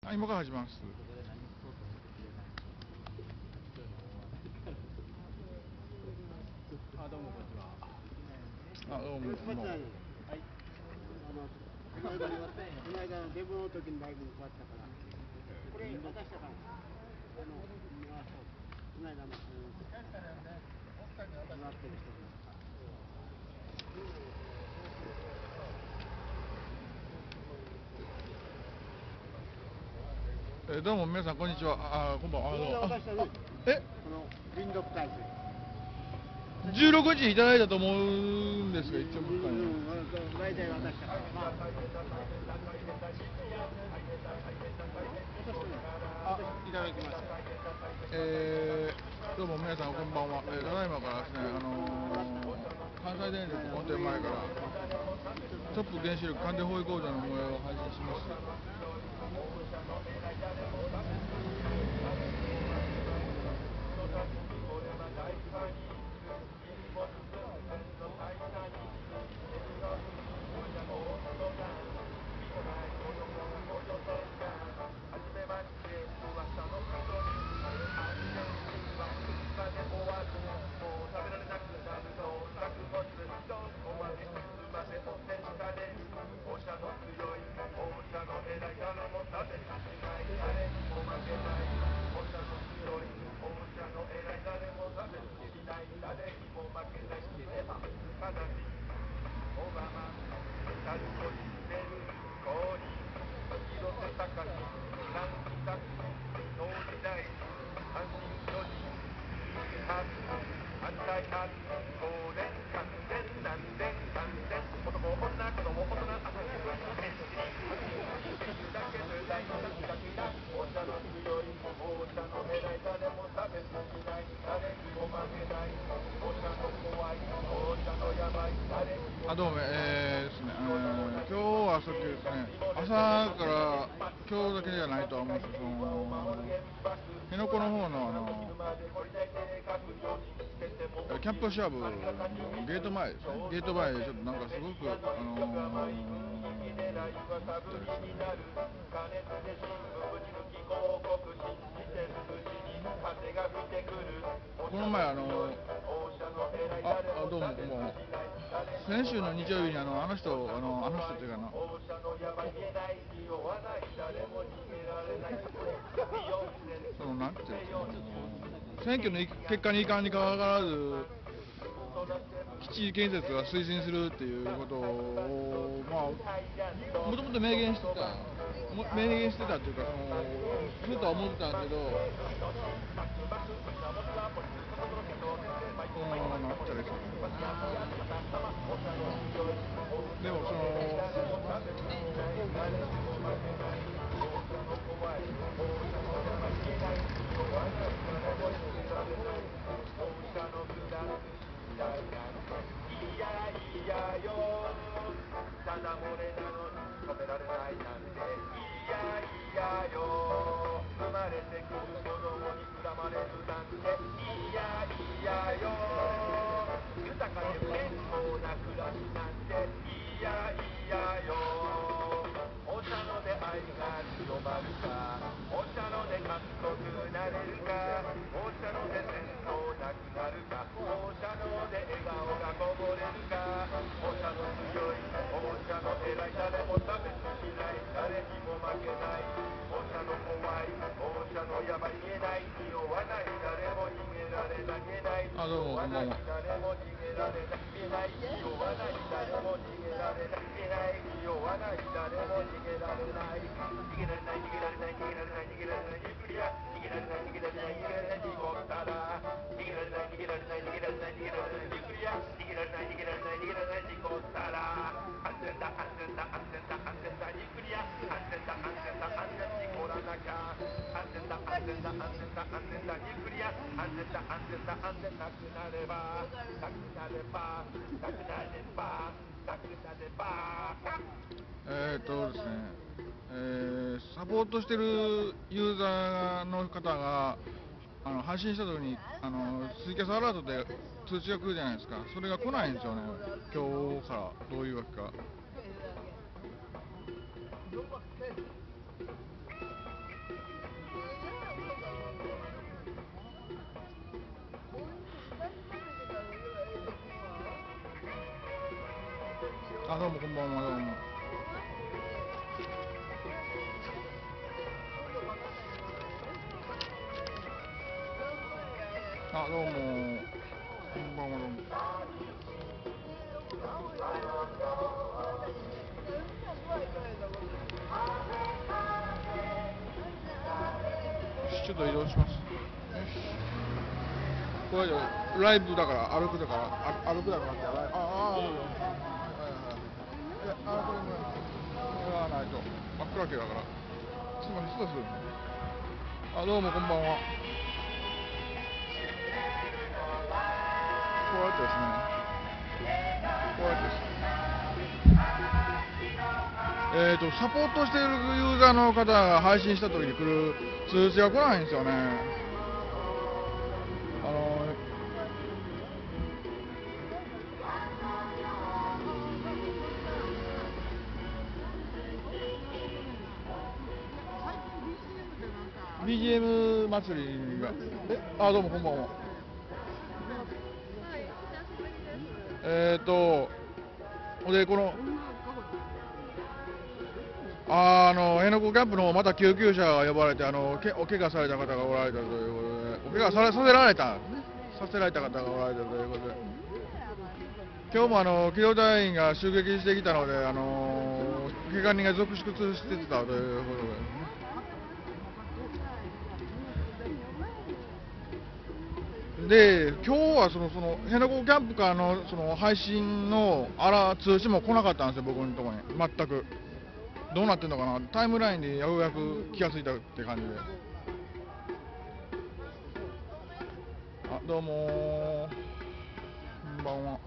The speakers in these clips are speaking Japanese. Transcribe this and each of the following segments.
あ、今から始めます。 あ、どうもこんにちは。 あ、どうも。 はい。この間デブの時にだいぶ変わったから、これ渡したから。この間のもらってる人に。 どうも皆さんこんにちは。あ、こんばんは。 え？この臨読体制。 16時いただいたと思うんですが、一応僕から。 大体渡したから。あ、いただきました。 どうも皆さんこんばんは。ただいまからですね、関西電力本店前からトップ原子力関電保育工場の模様を配信します。どうも、ですね、今日はさっきですね、朝から今日だけじゃないとは思うんですけど、辺野古の方のキャンプシャブのゲート前ですね、ゲート前でちょっとなんかすごくこの前どうもこんばんは。先週の日曜日にあの人っていうかそのなんていう選挙の結果にいかんにかかわらず基地建設が推進するっていうことをもともと明言してたっていうかずっとは思ってたんですけど、なんて言ったらいいですか、でもどうもこんばんは。ですね、サポートしてるユーザーの方が配信した時にツイキャスアラートで通知が来るじゃないですか。それが来ないんですよね、今日から。どういうわけか。 あ、どうもこんばんは、どうも。あ、どうも。こんばんは、どうも。ちょっと移動します。よし。これライブだから歩くだから歩くだからってこれぐらい。これはないと真っ暗けだから。すみません、失礼する。あ、どうもこんばんは。こうやってですね。こうやってです。サポートしているユーザーの方が配信した時に来る通知が来ないんですよね。BGM 祭りが、あ、どうもこんばんは。で、この、辺野古キャンプのまた救急車が呼ばれて、お怪我された方がおられたということで、お怪我させられたんですね。させられた方がおられたということで、今日も機動隊員が襲撃してきたので、怪我人が続出してたということで、今日はその辺野古キャンプからのその配信の通知も来なかったんですよ、僕のところに、全く。どうなってんのかな、タイムラインでようやく気がついたって感じで。あ、どうもこんばんは。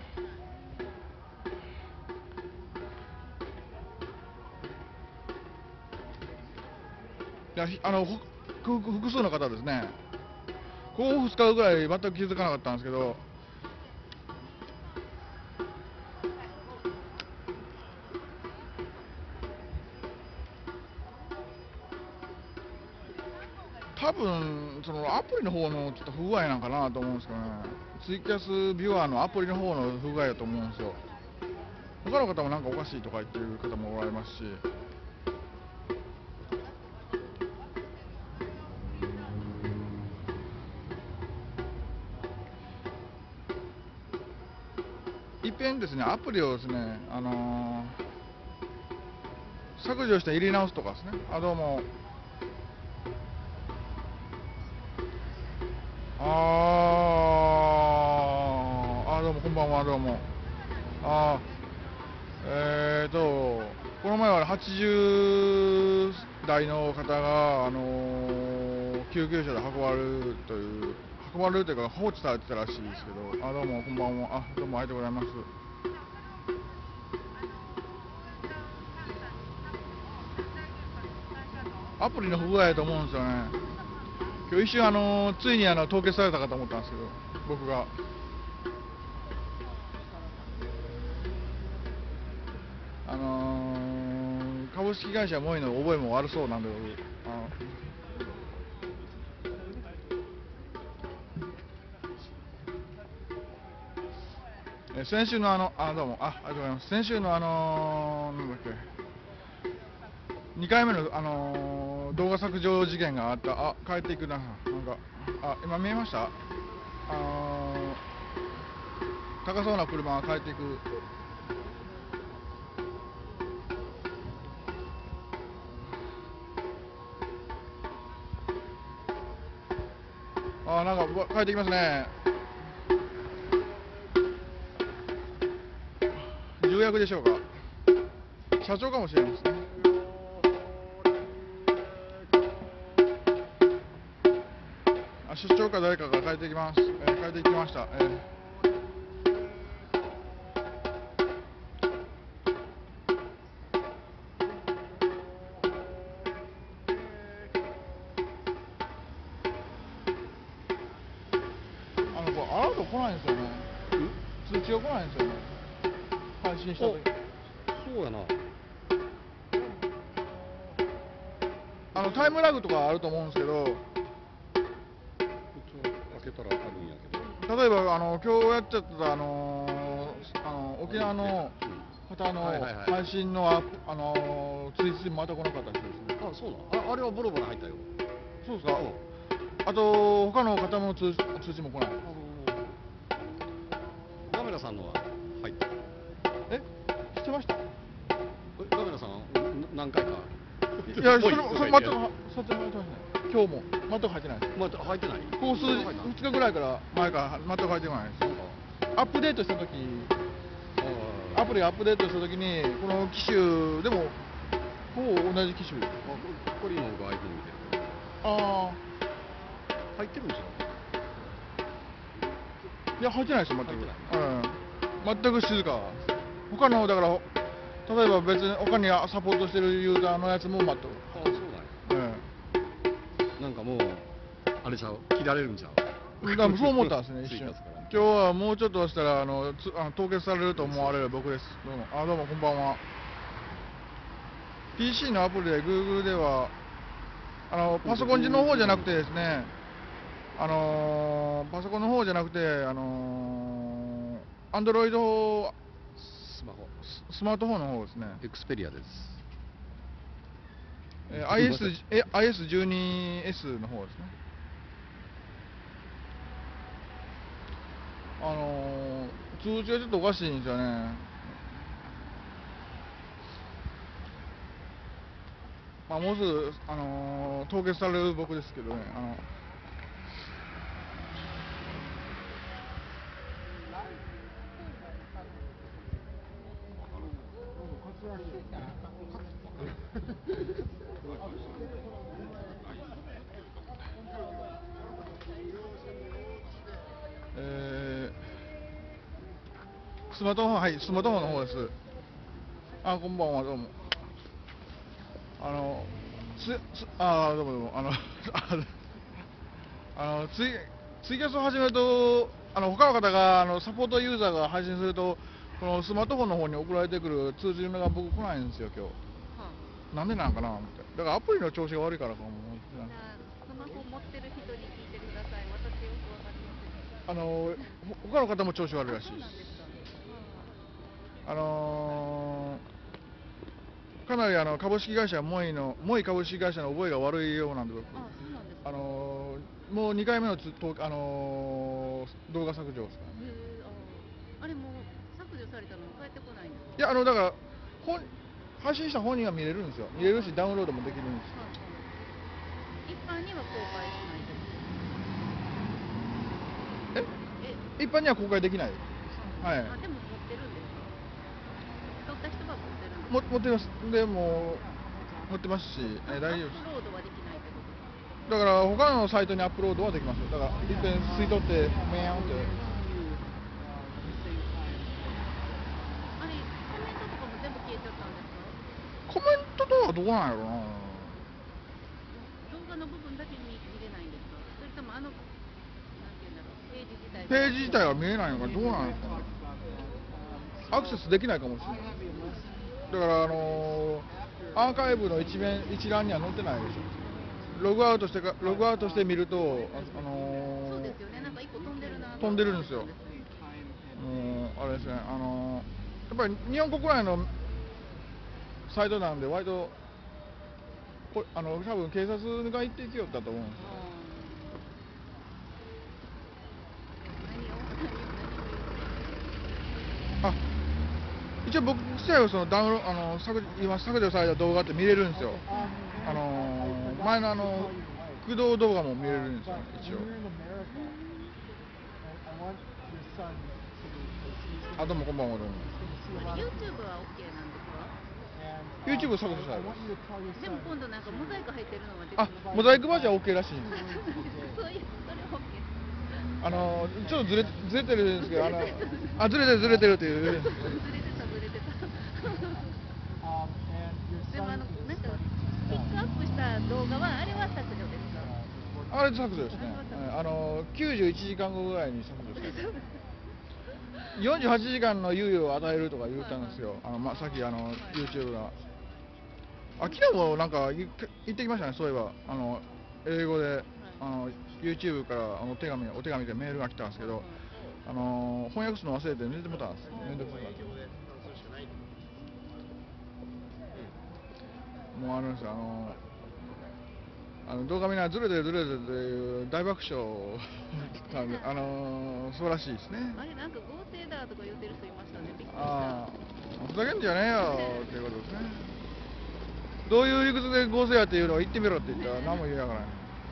いや、複数の方ですね。ここ2日ぐらい全く気づかなかったんですけど、多分そのアプリの方のちょっと不具合なんかなと思うんですけどね、ツイキャスビュアーのアプリの方の不具合だと思うんですよ。他の方もなんかおかしいとか言ってる方もおられますし、いっぺんですね、アプリをですね、削除して入れ直すとかですね。あ、どうも。どうもこんばんは、どうも。この前は80代の方が、救急車で運ばれるというか放置されてたらしいですけど、どうもこんばんは。どうもありがとうございます。アプリの不具合だと思うんですよね。今日一瞬ついに凍結されたかと思ったんですけど、僕が。株式会社モイの覚えも悪そうなんで、先週のどうも、ありがとうございます。先週のなんだっけ、2回目の動画削除事件があった、帰っていくな、なんか、今見えました？高そうな車が帰っていく。なんか帰ってきますね。重役でしょうか。社長かもしれないですね。出張か誰かが帰ってきます。帰ってきました。これアラート来ないんですよね。通知が来ないんですよね。配信した時。 そうやな。 タイムラグとかあると思うんですけど、 開けたらあるんやけど。 例えば今日やっちゃった沖縄の方のはいはいはい配信の通知また来なかった人ですね。 あ、そうなの。あれはボロボロ入ったよ。 そうですか。 うんあと他の方の通知も来ない。 ガメラさんのは入った。 え、知ってました？ ガメラさん何回か。 いや、それぽい全く入ってない。今日も全く入ってないです。 まだ入ってない。 こう数入った 2日ぐらいから前から全く入ってこないです。アップデートした時、アプリアップデートした時にこの機種でもほぼ同じ機種。 これ今僕 iPhone 見てる。 あ入ってるんでしょ。 あ、いや入ってないですよ全く。 入って全く静か。他のだから例えば別に他にサポートしてるユーザーのやつも全く。 あ、そうなんや。なんかもうあれちゃう、切られるんちゃう。 だからそう思ったんですね、一追加瞬。 すから今日はもうちょっとしたら凍結されると思われる僕です。どうも、どうもこんばんは。PC のアプリで Google ではパソコンの方じゃなくてですね、パソコンの方じゃなくてAndroid スマホ。 スマートフォンの方ですね。 エクスペリアです。 IS12S の方ですね。通知がちょっとおかしいんですよね。まあ、もうすぐ、凍結される僕ですけどね。スマートフォン、はい、スマートフォンの方です。こんばんは、どうも。どうもどうも。ツイキャスを始めると、他の方が、サポートユーザーが配信すると、このスマートフォンの方に送られてくる通知が僕来ないんですよ、今日。なんでなんかなと思って。だからアプリの調子が悪いからかも。 スマホ持ってる人に聞いてください。私よくわかりません。 他の方も調子悪いらしいそうです。 なんですか。 かなり株式会社モイ株式会社の覚えが悪いようなんで僕。 そうなんですか。 もう2回目の動画削除ですからね。 あれもう削除されたの帰ってこないんですか。 いやだから配信した本人は見れるんですよ。見れるしダウンロードもできるんですよ。 一般には公開しないと。 一般には公開できない。はい。 でも持ってるんですか。撮った人は持ってるんですか。 持ってます。でも持ってますし、大丈夫です。 アップロードはできないってことですか。 だから他のサイトにアップロードはできますよ。だから一遍吸い取ってメーンって。 あれコメントとかも全部消えちゃったんですか。 コメントとはどうなんやろな。 動画の部分だけ見れないんですか。それともなんていうんだろう、ページ自体ページ自体は見えないのかどうなんですかね。アクセスできないかもしれない。だからアーカイブの一覧には載ってないでしょ。ログアウトして見るとそうですよね。なんか一個飛んでるな。 飛んでるんですよ。あれですね。やっぱり日本国内のサイトなんで割と多分警察が行ってきよったと思うんですよ。一応僕自体はそのダウンロード今削除された動画って見れるんですよ。前の駆動動画も見れるんですよ、一応。どうもこんばんは、どうも。 YouTube は OK なんですか。 YouTube 削除されます。 でも今度なんかモザイク入ってるのが出てます。 モザイクバージョンは OK らしいんです。 それ OK。 ちょっとずれてるんですけど、ずれてるっていう。 ずれてた。でもなんかピックアップした動画はあれは削除ですか。 あれ削除ですね。91時間後ぐらいに削除されて。48時間の猶予を与えるとか言ったんですよ。さっきYouTube が。昨日もなんか言ってきましたね。そういえば英語でYouTube からお手紙でメールが来たんですけど、翻訳するの忘れて寝てもたんです。めんどくさい。 もあるんですよ。動画見ながらずれてるずれてるという大爆笑なんで、素晴らしいですね。 あれなんか合成だとか言ってる人いましたね。びっくりした。 ああ、ふざけんじゃねえよっていうことですね。どういう理屈で合成やっていうのを言ってみろって言ったら何も言えながらない。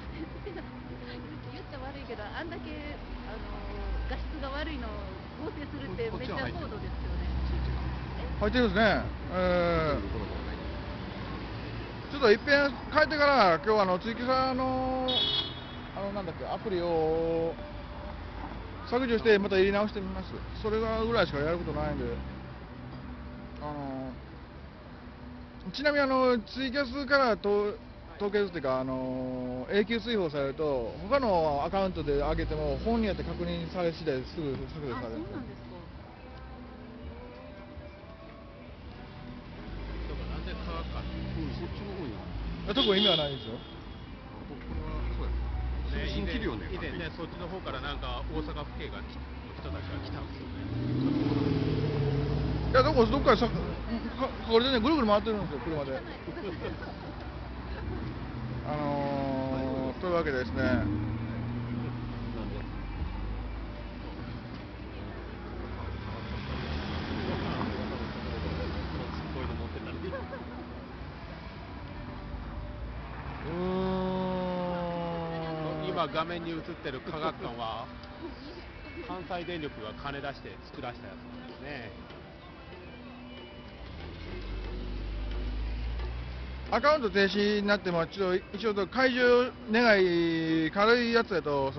言ったら悪いけど、あんだけ画質が悪いのを合成するってめっちゃ高度ですよね。 入ってるんですね。ちょっといっぺん変えてから今日追記さんなんだっけアプリを削除してまた入れ直してみます。それぐらいしかやることないんで。ちなみにツイキャスから凍結っていうか永久追放されると他のアカウントで上げても本によって確認され次第すぐ削除あ、そうされる。 なんですか。 だからなんで科学かそっちの方に特に意味はないですよ。 これはそうやね。新規量ね。 以前ね、そっちの方からなんか大阪府警の人たちが来たんですよね。 いや、どっかでこれでね、ぐるぐる回ってるんですよ、車で。というわけでですね、 こういうの持ってたり。今画面に映ってる科学館は関西電力が金出して作らせたやつなんですね。 アカウント停止になっても、一応解除願い、軽いやつだと、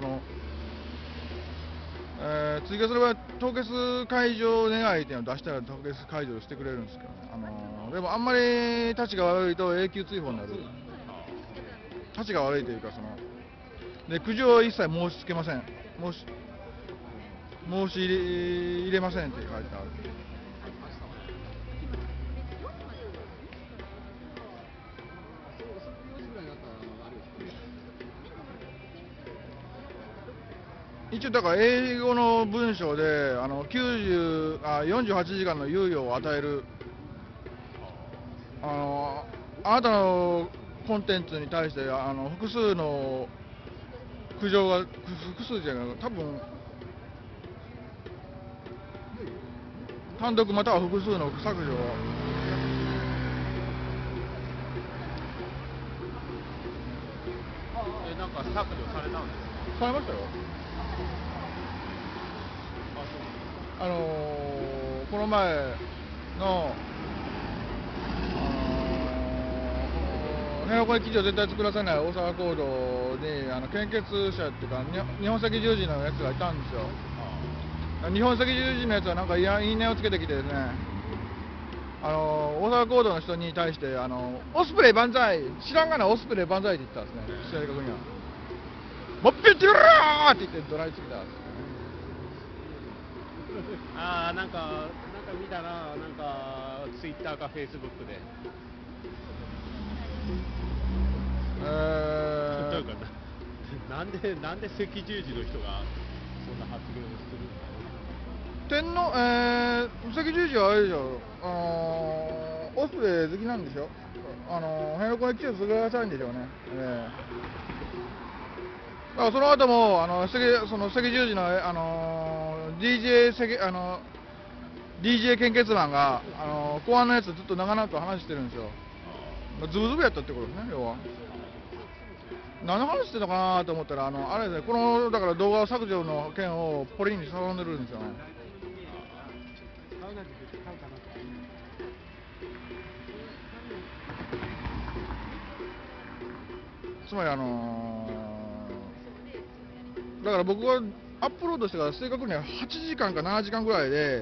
追加すれば凍結解除願いっていうのを出したら凍結解除してくれるんですけどね。でもあんまりたちが悪いと永久追放になる。たちが悪いというかで苦情を一切申し付けません。申し入れませんって書いてある。一応だから英語の文章で48時間の猶予を与えるあなたのコンテンツに対して複数の苦情が複数じゃない多分単独または複数の削除をなんか削除されたんですか。 されましたよ。この前の平和記事を絶対作らせない大阪行動に献血者っていうか日本赤十字のやつがいたんですよ。日本赤十字のやつはなんかいいねをつけてきてですね、大阪行動の人に対してオスプレイ万歳、知らんがなオスプレイ万歳って言ったんですね。正確にはもっぺってるーって言って怒鳴りつけたんです。 ああ、なんか見たな、なんかツイッターかフェイスブックで。なんかなんで赤十字の人がそんな発言をするんだろう。 赤十字はあれでしょ、オスプレイ好きなんでしょ、平和記事を作らせたいんでしょうね。だからその後もその赤十字のDJ 献血マンが公安のやつずっと長々と話してるんですよ。ズブズブやったってことですね、要は。何の話してたかなと思ったらあれですね、だから動画削除の件をポリに頼んでるんですよね。つまりだから僕がアップロードしてから正確には8時間か7時間ぐらいで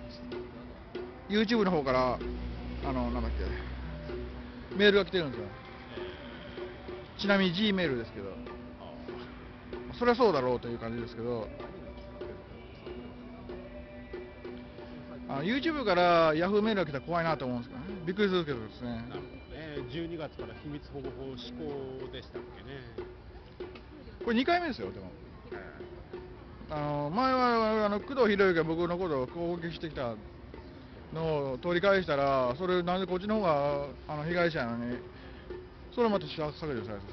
YouTube の方からなんだっけメールが来てるんですよ。ちなみに G メールですけど、そりゃそうだろうという感じですけど、YouTube から Yahoo メールが来たら怖いなと思うんですけどね、びっくりするけどですね。 なるほどね。12月から秘密保護法施行でしたっけね。 これ2回目ですよ、でも。前は工藤博之が僕のことを攻撃してきたのを取り返したら、それなんでこっちの方が被害者やのに、それまた削除されてですね。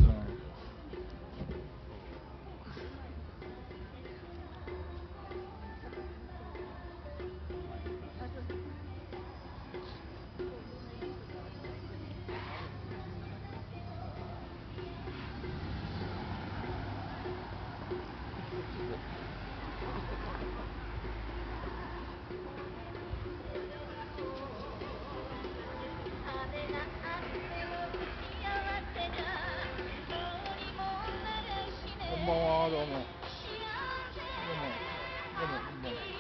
こんばんは、どうも。どうも。どうも。こんばんは。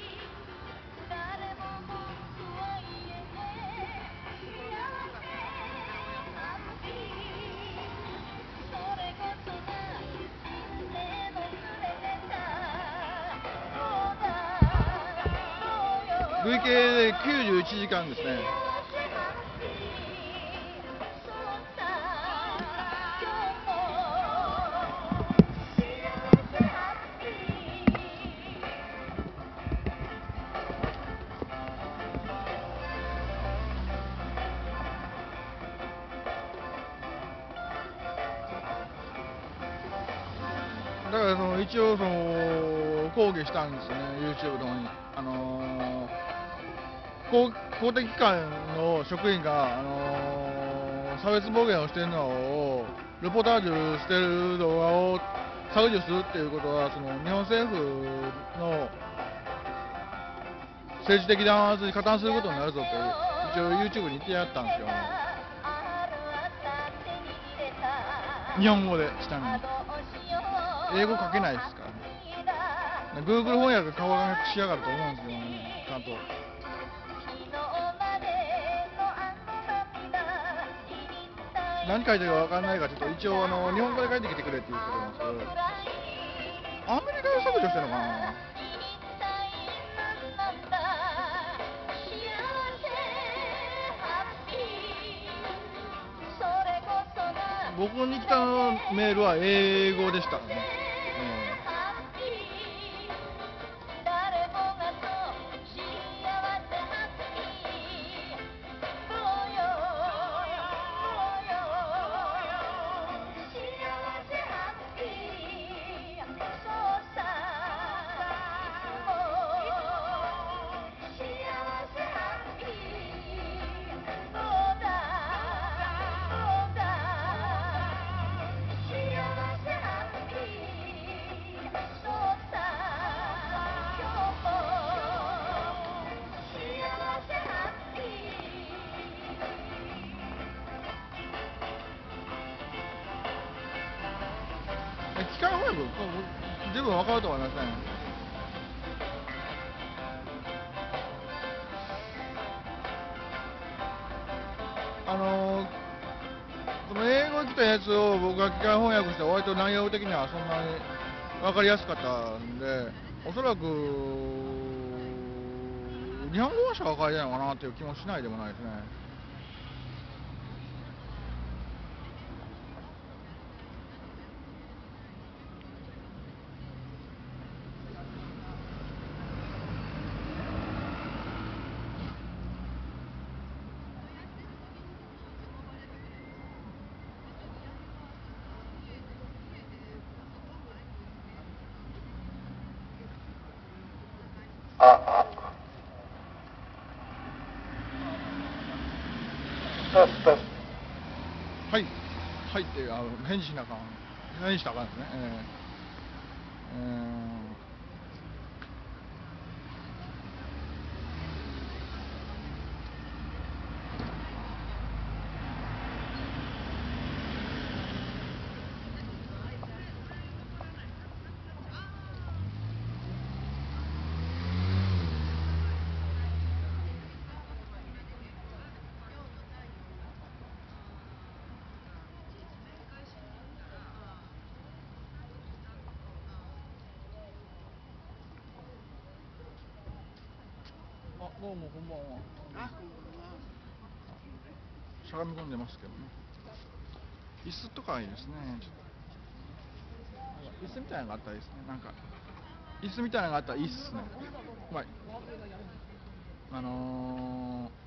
累計で91時間ですね。だから一応抗議したんですよね、YouTube の方に。公的機関の職員が、差別暴言をしているのをレポタージュしている動画を削除するっていうことは、日本政府の政治的弾圧に加担することになるぞって一応 YouTube に言ってやったんですよ。日本語で下に。英語書けないですからね。Google 翻訳顔がしやがると思うんですよね、ちゃんと。何書いてるか分かんないから、ちょっと一応日本語で書いてきてくれって言ってるんですけど、アメリカで削除してるのかな。僕に来たメールは英語でしたね。機械翻訳、十分分かると思いますね。この英語来たやつを僕が機械翻訳して割と内容的にはそんなに分かりやすかったんで、おそらく日本語しか書いてないのかなっていう気もしないでもないですね。はい、はいって返事しなあかん、返事したらあかんですね。どうもこんばんは。しゃがみ込んでますけどね。椅子とかいいですね。椅子みたいなのがあったらいいですね。なんか椅子みたいなのがあったらいいっすね。うまい。 あのー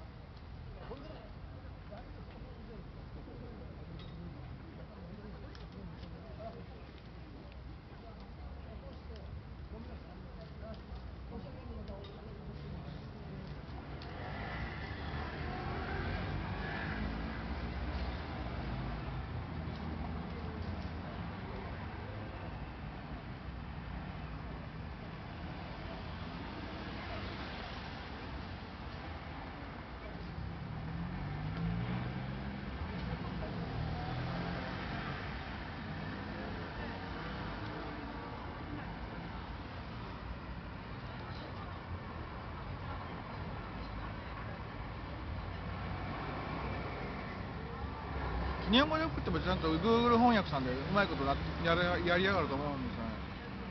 日本語で送ってもちゃんと Google 翻訳さんでうまいことやりやがると思うんですよね。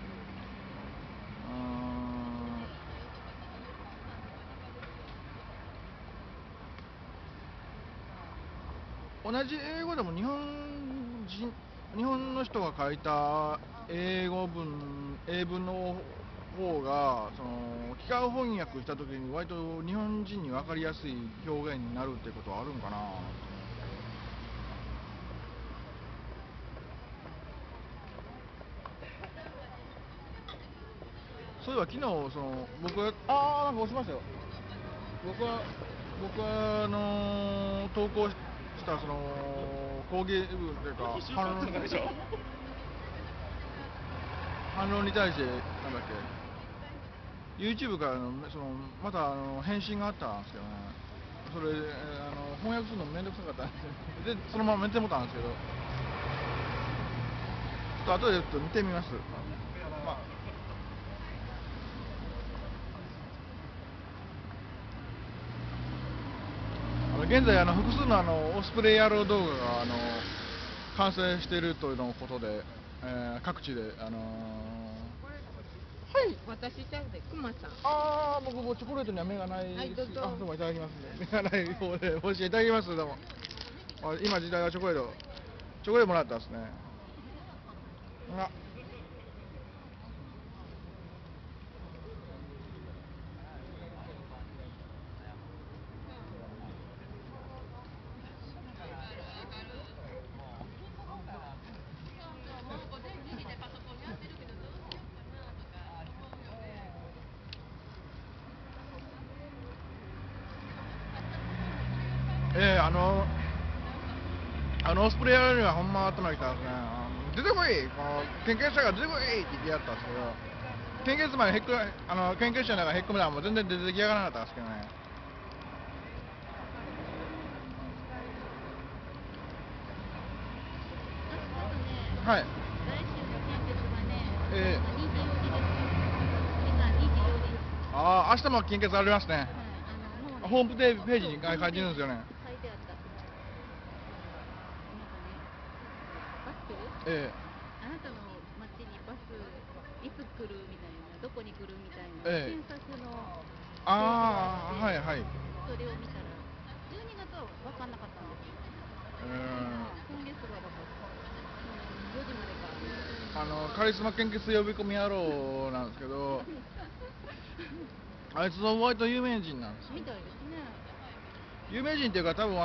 同じ英語でも日本の人が書いた英文の方がその機械翻訳した時に割と日本人に分かりやすい表現になるってことはあるんかな。そういえば昨日僕はなんか押しましたよ。僕は投稿した抗議文というか反論に対してなんだっけ YouTube からまた返信があったんですけどね。それ翻訳するのめんどくさかったんですよ。でそのまま見てもたんですけど、ちょっと後で見てみます。まあ現在複数のオスプレイ野郎動画が完成しているというのことで、各地ではい。 私ちゃうで、くまさん。 僕もチョコレートには目がないはいです。 どうぞどうもいただきますね。目がない方でおいしいいただきます。どうも。今時代はチョコレートもらったんですね。オスプレイヤーにはほんま頭きたんですね。出てこい、献血者が出てこいって言ってやったんですけど、献血前献血者の中へっこめたらもう全然出てきやがらなかったんですけどね。はい。 来週の献血がね、 ええ 24時です。時間24時。 明日も献血ありますね。 もうねホームページに書いてるんですよね。 書いてあった。バスええあなたの町にバスいつ来るみたいな、どこに来るみたいな、 ええ検索のはいはい。 それを見たら、12月は分かんなかったんですよ。今月はだから4時までか。 カリスマ献血呼び込み野郎なんですけど、あいつは割と有名人なんですよ。 みたいですね。 有名人っていうか多分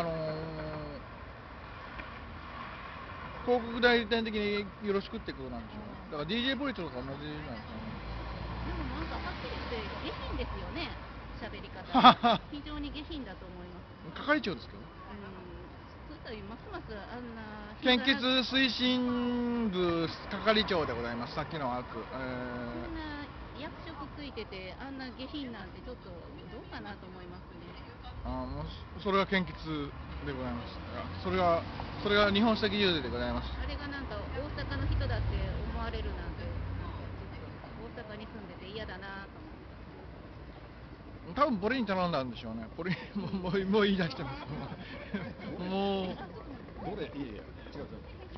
広告代理店的によろしくってことなんでしょう。だから DJ ポリチとか同じなんですよね。 でもなんかはっきり言って下品ですよね、喋り方。非常に下品だと思います。 係長ですけど。 そしたらますますあんな献血推進部係長でございます。さっきのやつ。 そんな役職ついててあんな下品なんてちょっとどうかなと思いますね。 もうそれが献血でございます。それが日本赤十字でございます。 あれがなんか大阪の人だって思われるなんて、ちょっと大阪に住んでて嫌だなと思って。 多分ポリに頼んだんでしょうね。ポリもう言い出してます。もうどれいいや違う。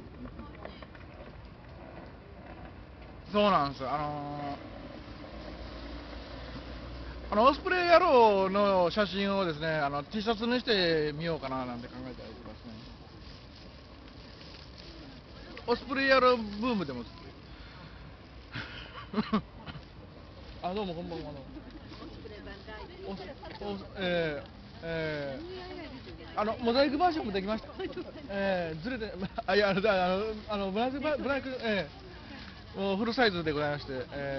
そうなんですよ。オスプレイ野郎の写真をですね、T シャツにしてみようかななんて考えたりとかですね。オスプレイ野郎ブームでもどうもこんばんは。 オスプレイ万歳。 モザイクバージョンもできました。ずれて、いや、ブラック、もうフルサイズでございまして、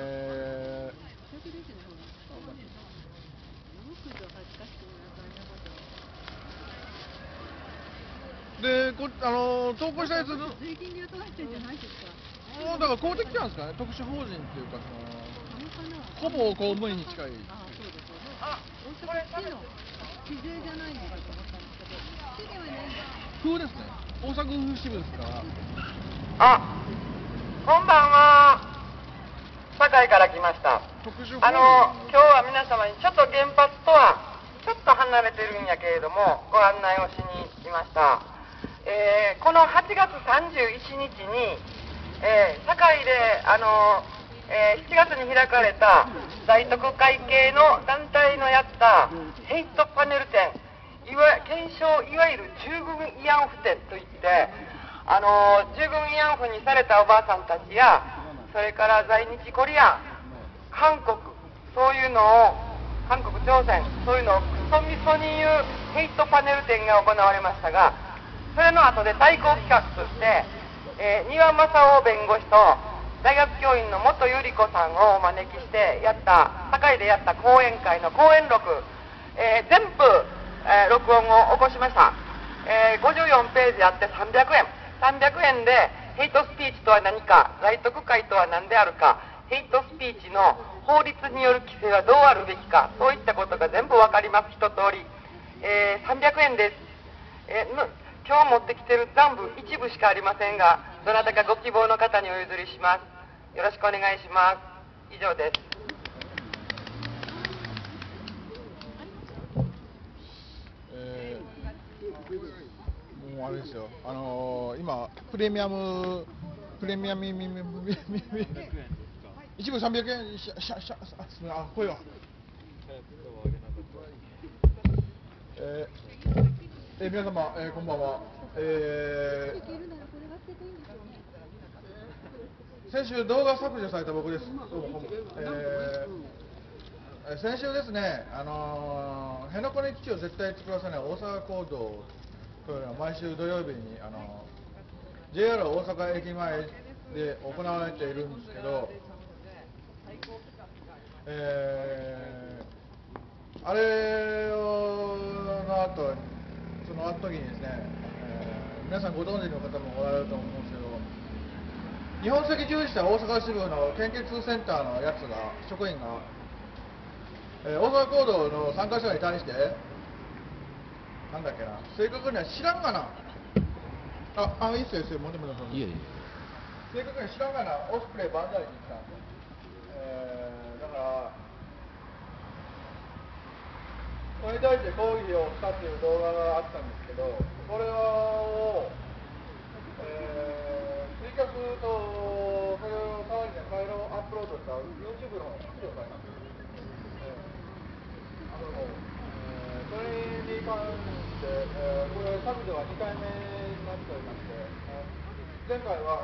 で、投稿したやつの、 税金で雇われてるんじゃないですか。 もうだから公的なんですかね、特殊法人っていうか、ほぼ公務員に近い。 あ、そうですよね。大阪市の市税じゃないのかと思ったんですけど、市ではないんだ。 風ですね。大阪府支部ですから。 あ、こんばんは。堺から来ました。 特殊法人。 今日は皆様にちょっと原発とはちょっと離れてるんやけれども、ご案内をしに来ました。この8月31日に、堺で7月に開かれた在特会系の団体のやったヘイトパネル展、検証いわゆる従軍慰安婦展といって、従軍慰安婦にされたおばあさんたちや、それから在日コリアン、韓国、そういうのを、韓国、朝鮮、そういうのをクソみそに言うヘイトパネル展が行われましたが、それの後で対抗企画として、丹羽正夫弁護士と大学教員の元百合子さんをお招きしてやった、堺でやった講演会の講演録、全部、録音を起こしました。54ページあって300円。300円でヘイトスピーチとは何か、在特会とは何であるか、ヘイトスピーチの法律による規制はどうあるべきか、そういったことが全部わかります、一通り。300円です。今日持ってきてる残部一部しかありませんが、どなたかご希望の方にお譲りします。よろしくお願いします。以上です。 もうあれですよ、今プレミアム一部300円声は皆様、こんばんは。先週動画削除された僕です。どうも先週ですね、辺野古に基地を絶対作らせない大阪行動というのは毎週土曜日にJR 大阪駅前で行われているんですけど、あれの後その後にですね、皆さんご存知の方もおられると思うんですけど、日本赤十字社大阪支部の献血センターのやつが職員が、大阪行動の参加者に対してなんだっけな、正確には知らんがな、いいっすよ、いいっすよ、もうでもいえいえ。 正確には知らんがな、オスプレイ万歳に来たんですよ。だからそれに対して抗議をしたっていう動画があったんですけど、それを、ツイキャスとそれをさらに回路アップロードした YouTube の方に削除されたんですよ。それに関して、これ削除は2回目になっておりまして、前回は、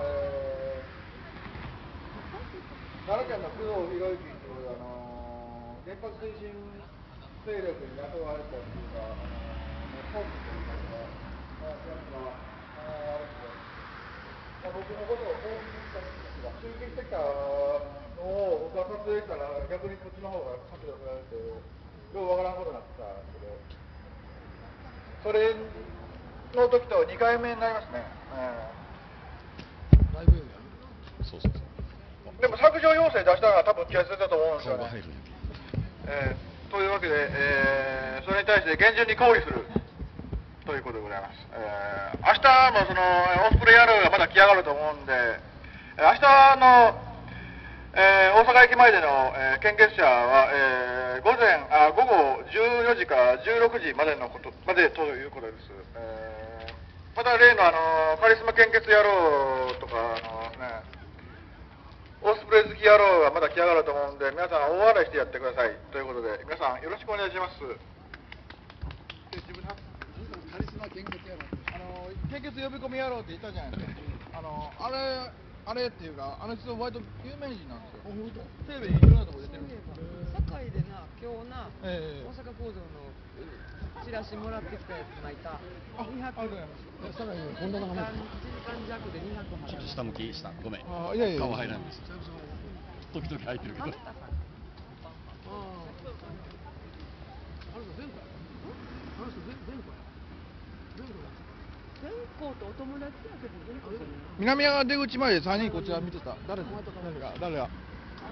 奈良県の工藤博之という原発推進勢力に雇われたというか、本部というか、やつが、僕のことを訪問したんですが、襲撃してきたのを僕は撮影したら、逆にこっちの方が削除されて、ようわからんことになってたんですけど、それの時と2回目になりますね。 ライブそうそうそう。 でも削除要請出したのは多分気が付いたと思うんですよね。というわけで、それに対して厳重に抗議するということでございます。明日もそのオスプレイ野郎がまだ来やがると思うんで、明日の、大阪駅前での、献血者は、午後14時から16時までということです。また例のカリスマ献血野郎とかオスプレイ好き野郎がまだ来やがると思うんで、皆さん大笑いしてやってくださいということで、皆さんよろしくお願いします。 カリスマ献血野郎。 献血呼び込み野郎って言ったじゃないですか。ああれっていうか、あの人割と有名人なんですよ。テレビいろんなとこ出てるんですよ。 堺でな、今日な、 ええ大阪工場のチラシもらってきたやつ巻いた。 ありがとうございます。 さらに本棚が 1時間弱で200払う。 ちょっと下向きしたごめんあいやいやいや顔入らないんですよ時々入ってるけどあったかな。全校とお友達やけど全校とね。 南側出口前で3人こちら見てた。誰が団結祭りで行ったら痛かった。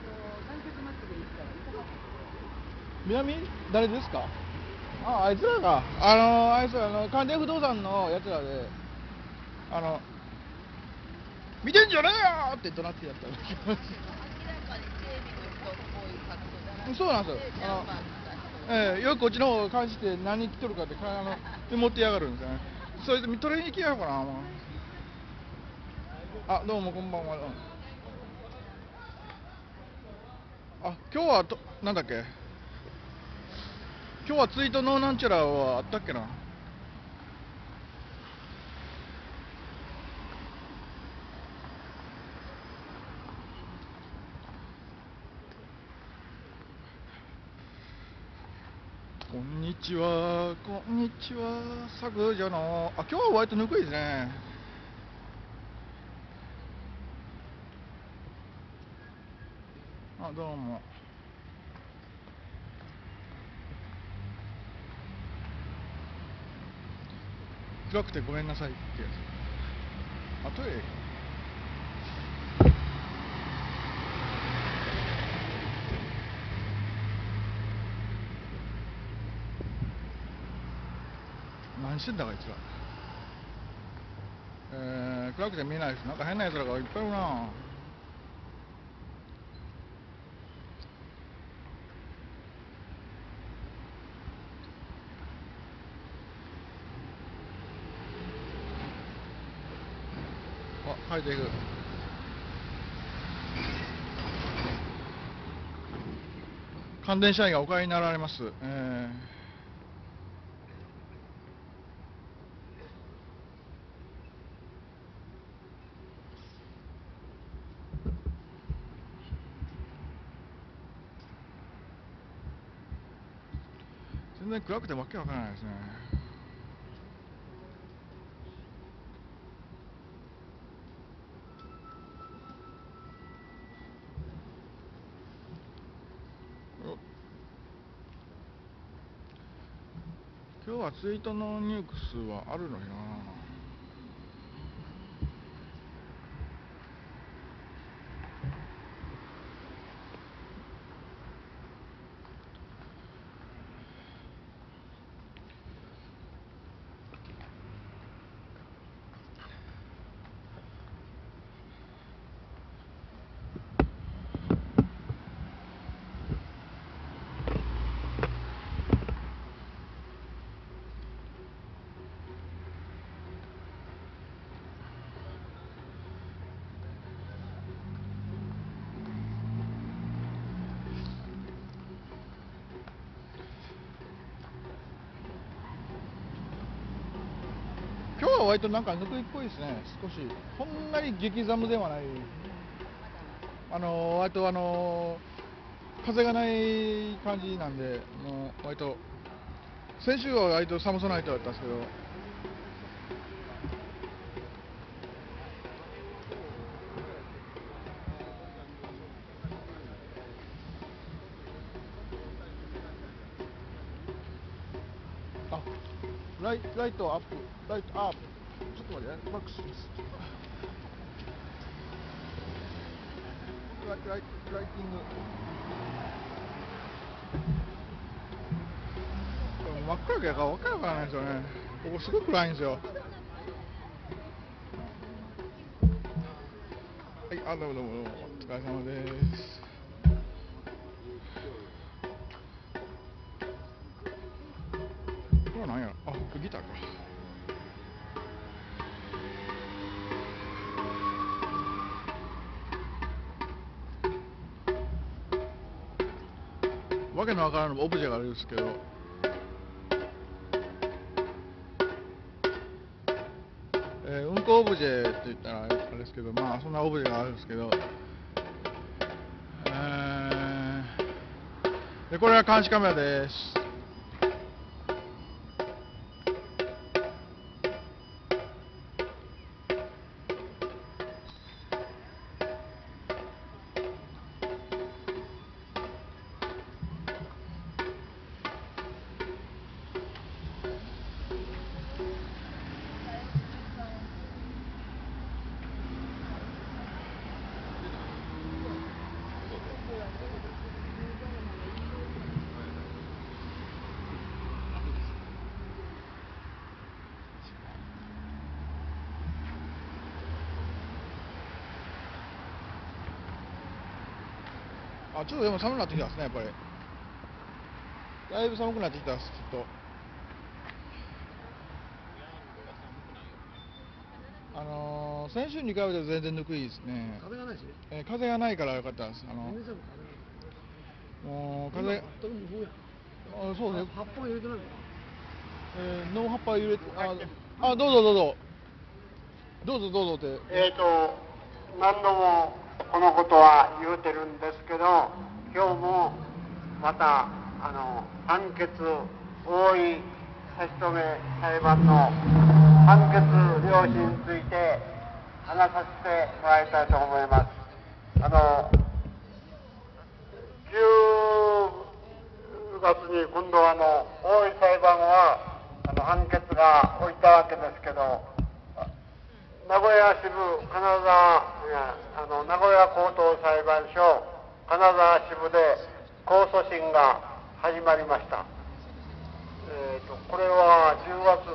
南誰ですか？あ、あいつらか。あいつら関電不動産のやつらで、見てんじゃねえよって怒鳴ってやった。 明らかに整備の人っぽい格好じゃなくて、 そうなんですよ。 ジャンパーみたいな。 よくこっちの方を監視して何着とるかってメモってやがるんですよね。それで取りに来やろうかな。もうあ、どうもこんばんは。あ、今日はなんだっけ。今日はツイートのなんちゃらはあったっけな。こんにちは、こんにちは、削除の。あ、今日は割とぬくいですね。あ、どうも。暗くてごめんなさいってやつ。あ、トイレ。何してんだかあいつら。暗くて見えないです。なんか変なやつらがいっぱいいるな。あ、帰っていく。感電社員がお帰りになられます。全然暗くてわけわからないですね。今日はツイートのニュースはあるのにな。今日は割となんかぬくいっぽいですね。少しそんなに激寒ではない。割と風がない感じなんで、もう割と先週は割と寒そうな人だったんですけど。あ、ライトアップ、ライトアップ。ちょっと待ってね、マックスします。ライティング。これ真っ暗やから分からないですよね。ここすごく暗いんですよ。はい、あ、どうもどうもどうも、お疲れ様です。これは何やろ。あ、ギターか。わけのわからんオブジェがあるんですけど、うんこオブジェって言ったらあれですかね。 ですけど、まあそんなオブジェがあるんですけど、でこれは監視カメラです。ちょっとでも寒くなってきたですね、やっぱり。だいぶ寒くなってきたです、きっと。先週に比べて全然ぬくいですね。 風がないし、 風がないからよかったです。もう風。そうね。 葉っぱが揺れてないのかの葉っぱ揺れて、どうぞどうぞ。どうぞどうぞって。 何度もこのことは言うてるんですけど、今日もまた判決大井差し止め裁判の判決良心について話させてもらいたいと思います。10月に今度大井裁判は判決が下りたわけですけど、名古屋支部名古屋高等裁判所金沢支部で控訴審が始まりました。これは10月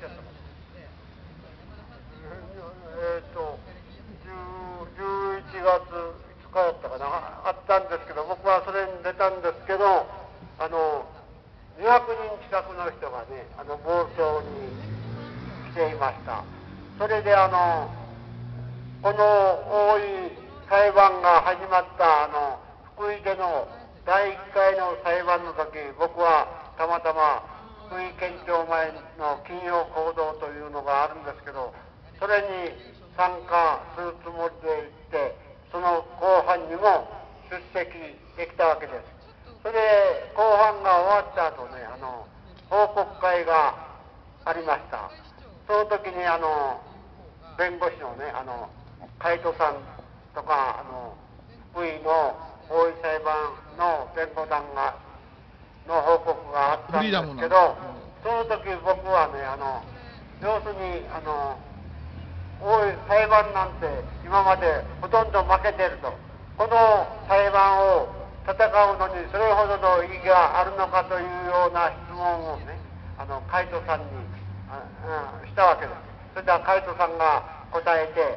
11月5日やったかな、あったんですけど、僕はそれに出たんですけど、200人近くの人がね、傍聴に来ていました。それでこの大井裁判が始まった福井での第1回の裁判の時、僕はたまたま福井県庁前の金曜講堂というのがあるんですけど、それに参加するつもりで行って、その公判にも出席できたわけです。それで公判が終わった後ね、報告会がありました。その時に弁護士のね、海人さんとか福井の大井裁判の弁護団の報告があったんですけど、その時僕はね、要するに大井裁判なんて今までほとんど負けてると、この裁判を戦うのにそれほどの意義があるのかというような質問をね、海人さんにしたわけです。それで海人さんが答えて、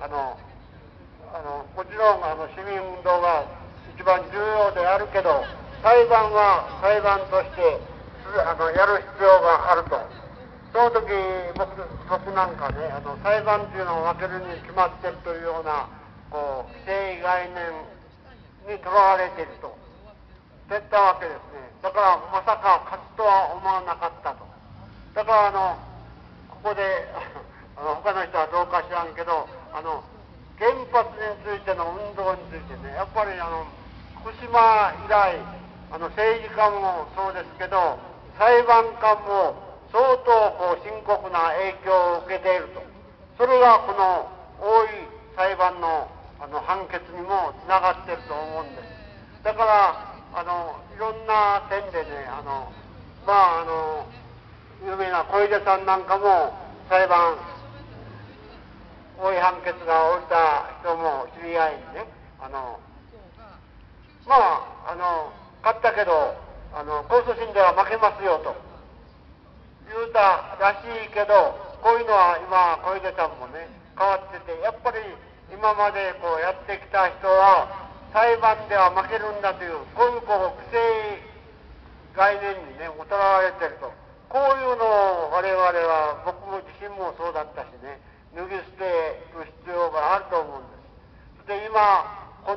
もちろん市民運動が一番重要であるけど、裁判は裁判としてやる必要があると。その時僕なんかね、裁判っていうのを分けるに決まってるというような既成概念にとらわれていると言ったわけですね。だからまさか勝つとは思わなかったと。だからここで他の人はどうか知らんけど、原発についての運動についてね、やっぱり福島以来政治家もそうですけど、裁判官も相当深刻な影響を受けていると。それがこの大井裁判の判決にもつながっていると思うんです。だからいろんな点でね、有名な小出さんなんかも裁判大井判決が下りた人も知り合いにね、勝ったけど控訴審では負けますよと言うたらしいけど、こういうのは今小出さんもね変わってて、やっぱり今までやってきた人は裁判では負けるんだという、こういう既成概念にねとらわれてると、こういうのを我々は、僕も自身もそうだったしね、脱ぎ捨てる必要があると思うんです。で今度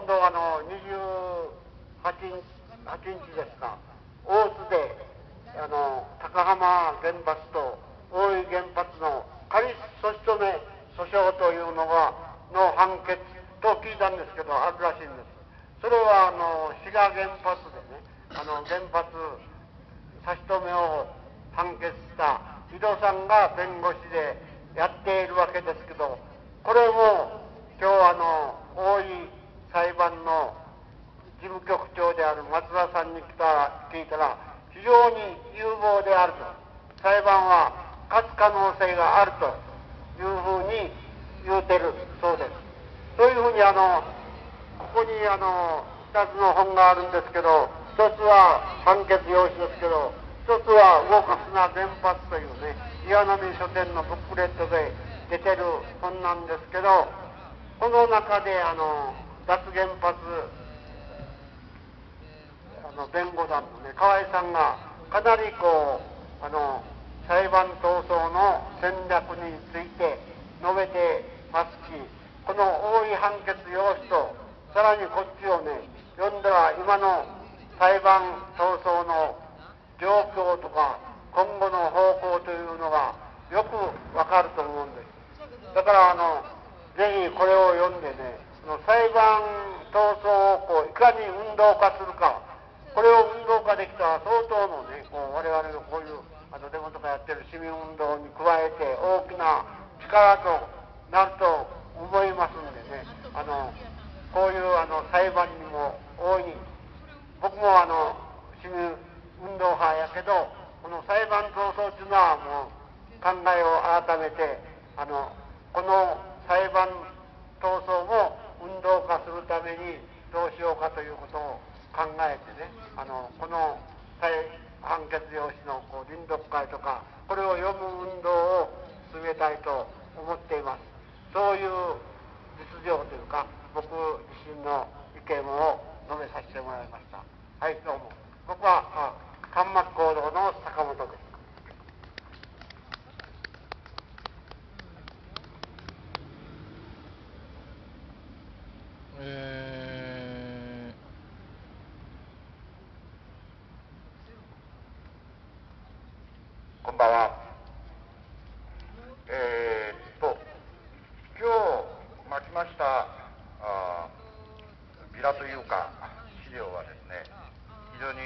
28日ですか、大津で高浜原発と大井原発の仮差し止め訴訟というのがの判決と聞いたんですけど、あるらしいんです。それは滋賀原発でね、原発差し止めを判決した井戸さんが弁護士でやっているわけですけど、これも今日大井裁判の事務局長である松田さんに聞いたら、非常に有望であると、裁判は勝つ可能性があるというふうに言うてるそうです。そういうふうにここに2つの本があるんですけど、一つは判決用紙ですけど、一つは動かすな原発というね、岩波書店のブックレットで出てる本なんですけど、この中で脱原発弁護団のね河合さんがかなり裁判闘争の戦略について述べてますし、この大井判決用紙とさらにこっちをね読んでは今の裁判闘争の状況とか今後の方向というのがよくわかると思うんです。だからぜひこれを読んでね、裁判闘争をいかに運動化するか、これを運動化できたら相当のね我々のこういうデモとかやってる市民運動に加えて大きな力となると思いますんでね、こういう裁判にも大いに、僕も市民運動派やけど、この裁判闘争というのはもう考えを改めてこの裁判闘争も運動化するためにどうしようかということを考えてね、この判決用紙の臨読会とかこれを読む運動を進めたいと思っています。そういう実情というか僕自身の意見を述べさせてもらいました。はい、どうも。僕は端末行動の坂本です。 こんばんは。今日巻きましたビラというか資料はですね、非常に、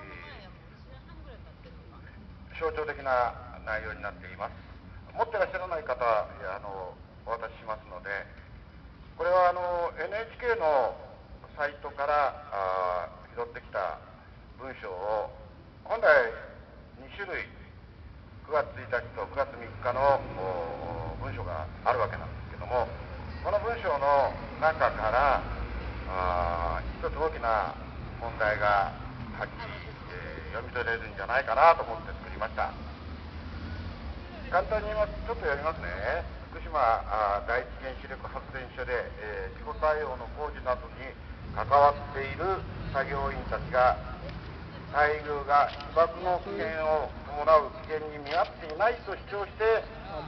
象徴的な内容になっています。持ってらっしゃらない方お渡ししますので、これはNHK のサイトから拾ってきた文章を本来2種類9月1日と9月3日の文章があるわけなんですけども、この文章の中から一つ大きな問題がはっきり、読み取れるんじゃないかなと思って作りました。簡単に言います、ちょっと読みますね。福島第一原子力発電所で、事故対応の工事などに関わっている作業員たちが待遇が被爆の危険を伴う危険に見合っていないと主張して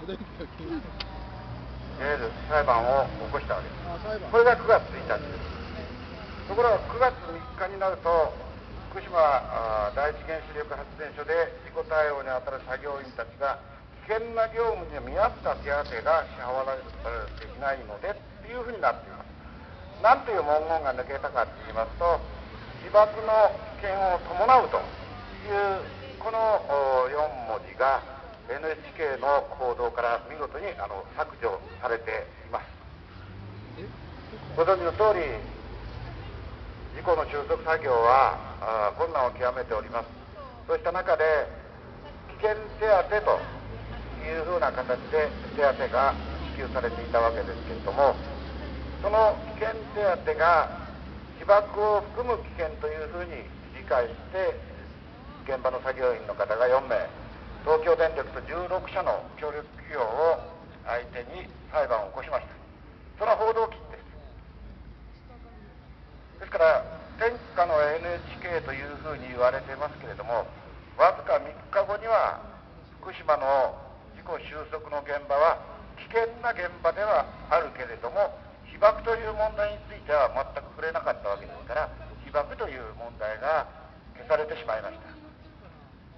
裁判を起こしたわけです。これが9月1日です。ところが9月3日になると福島第一原子力発電所で事故対応に当たる作業員たちが危険な業務に見合った手当が支払われていないのでっていうふうになっています。何という文言が抜けたかといいますと、被爆の危険を伴うというこの4文字が NHK の報道から見事に削除されています。ご存知の通り、事故の収束作業は困難を極めております。そうした中で危険手当というふうな形で手当が支給されていたわけですけれども、その危険手当が被爆を含む危険というふうに理解して現場の作業員の方が4名、東京電力と16社の協力企業を相手に裁判を起こしました。その報道機です。ですから天下の NHK というふうに言われていますけれども、わずか3日後には福島の事故収束の現場は危険な現場ではあるけれども、被爆という問題については全く触れなかったわけですから、被爆という問題が消されてしまいました。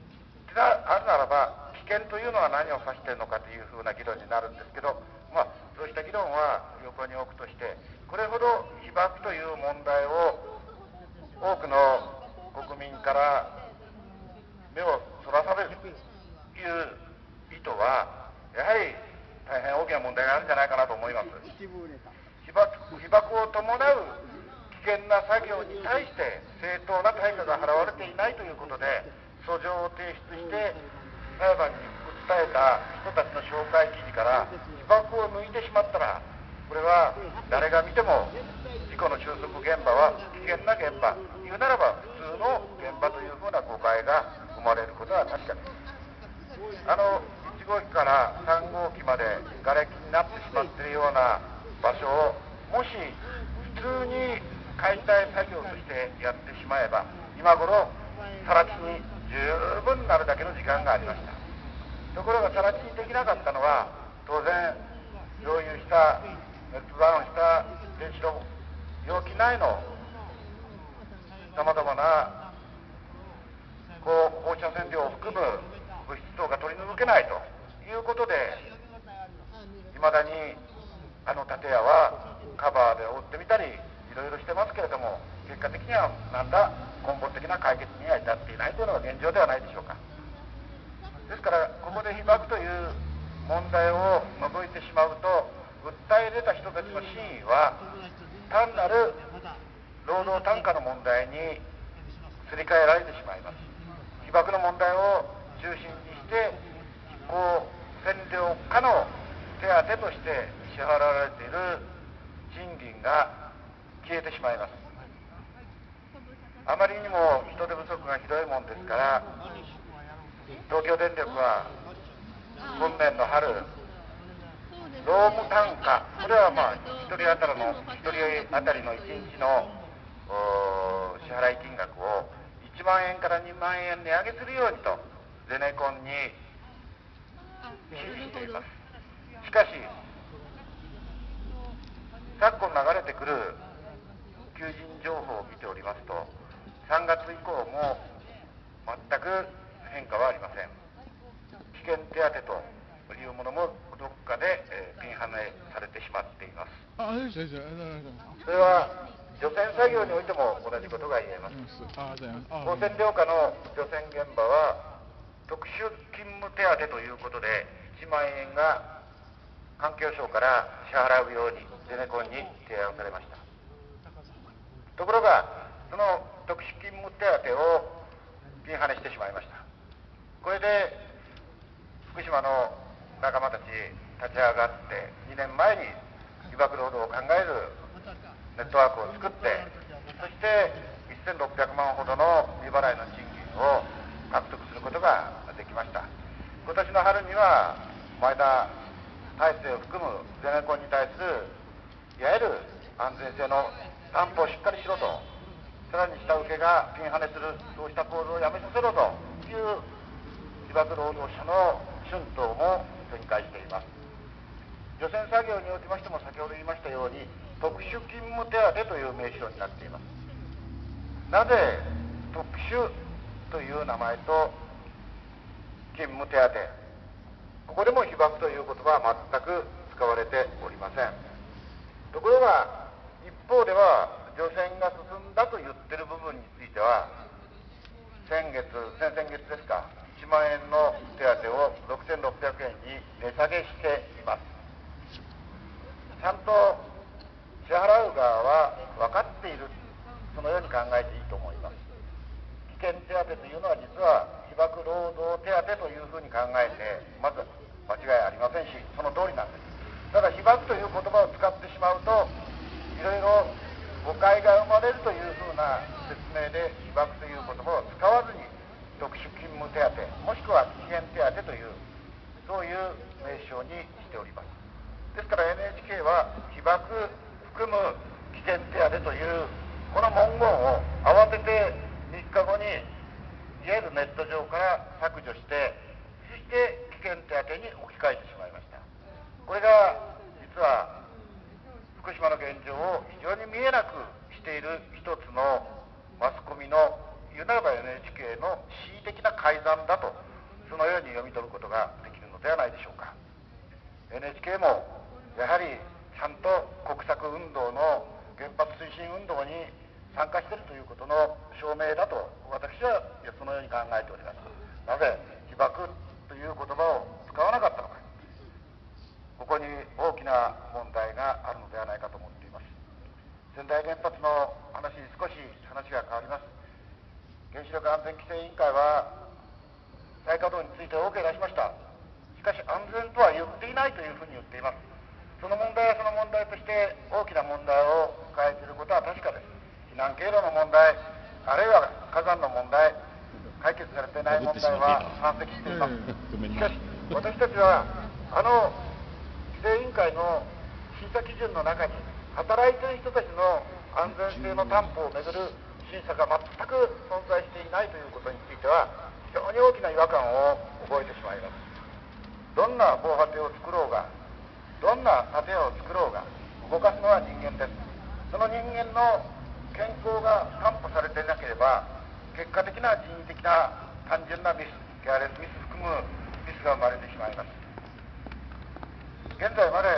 あるならば危険というのは何を指しているのかというふうな議論になるんですけど、ずそうした議論は横に置くとして、これほど被爆という問題を多くの国民から目をそらされるという意図は、やはり大変大きな問題があるんじゃないかなと思います。被爆を伴う危険な作業に対して正当な対価が払われていないということで、訴状を提出して裁判に訴えた人たちの紹介記事から被爆を抜いてしまったら、これは誰が見ても事故の収束現場は危険な現場、言うならば普通の現場というふうな誤解が生まれることは確かです。1号機から3号機まで瓦礫になってしまっているような場所を、もし普通に解体作業としてやってしまえば、今頃更地に十分なるだけの時間がありました。ところが更地にできなかったのは、当然溶融したメルトダウンした原子炉容器内のさまざまな放射線量を含む物質等が取り除けないということで、いまだに建屋はカバーで覆ってみたりいろいろしてますけれども、結果的には何ら根本的な解決には至っていないというのが現状ではないでしょうか。ですから、ここで被爆という問題を除いてしまうと、訴え出た人たちの真意は単なる労働単価の問題にすり替えられてしまいます。被爆の問題を中心にして非行占領下の手当として支払われている賃金が消えてしまいます。あまりにも人手不足がひどいもんですから、東京電力は今年の春、労務単価、これは1人当たりの1日の支払い金額を1万円から2万円値上げするようにとゼネコンに指示しています。しかし昨今流れてくる求人情報を見ておりますと、3月以降も全く変化はありません。危険手当というものもどこかでピンハネされてしまっています。それは除染作業においても同じことが言えます。放線量下の除染現場は特殊勤務手当ということで1万円が環境省から支払うようにゼネコンに提案されました。ところがその特殊勤務手当をピンハネしてしまいました。これで福島の仲間たち立ち上がって2年前に被爆労働を考えるネットワークを作って、そして1600万ほどの未払いの賃金を獲得することができました。今年の春には前田大成を含むゼネコンに対するいわゆる安全性の担保をしっかりしろと、さらに下請けがピンハネするそうした構造をやめさせろという被爆労働者の春闘も展開しています。除染作業におきましても先ほど言いましたように特殊勤務手当という名称になっています。なぜ特殊という名前と勤務手当、ここでも被爆という言葉は全く使われておりません。ところが一方では除染が進んだと言ってる部分については先々月ですか、1万円の手当を6600円に値下げしています。ちゃんと支払う側は分かっている、そのように考えていいと思います。危険手当というのは実は被爆労働手当というふうに考えてまず間違いありませんし、その通りなんです。ただ被爆という言葉を使ってしまうといろいろ誤解が生まれるというふうな説明で被爆という言葉を使わずに特殊勤務手当もしくは危険手当というそういう名称にしております。ですから NHK は被爆含む危険手当というこの文言を慌てて3日後にいわゆるネット上から削除して、そして危険手当に置き換えてしまいました。これが実は福島の現状を非常に見えなくしている一つのマスコミの言うならば NHK の恣意的な改ざんだと、そのように読み取ることができるのではないでしょうか。NHK もやはり進運動に参加しているということの証明だと私はそのように考えております。なぜ被爆という言葉を使わなかったのか、ここに大きな問題があるのではないかと思っています。仙台原発の話に少し話が変わります。原子力安全規制委員会は再稼働について OK 出しました。しかし安全とは言っていないというふうに言っています。その問題はその問題として大きな問題を抱えていることは確かです。避難経路の問題、あるいは火山の問題、解決されていない問題は山積しています。しかし私たちは規制委員会の審査基準の中に働いている人たちの安全性の担保をめぐる審査が全く存在していないということについては非常に大きな違和感を覚えてしまいます。どんな防波堤を作ろうが、どんな建屋を作ろうが、動かすのは人間です。その人間の健康が担保されていなければ、結果的な人為的な単純なミス、ケアレスミス含むミスが生まれてしまいます。現在まで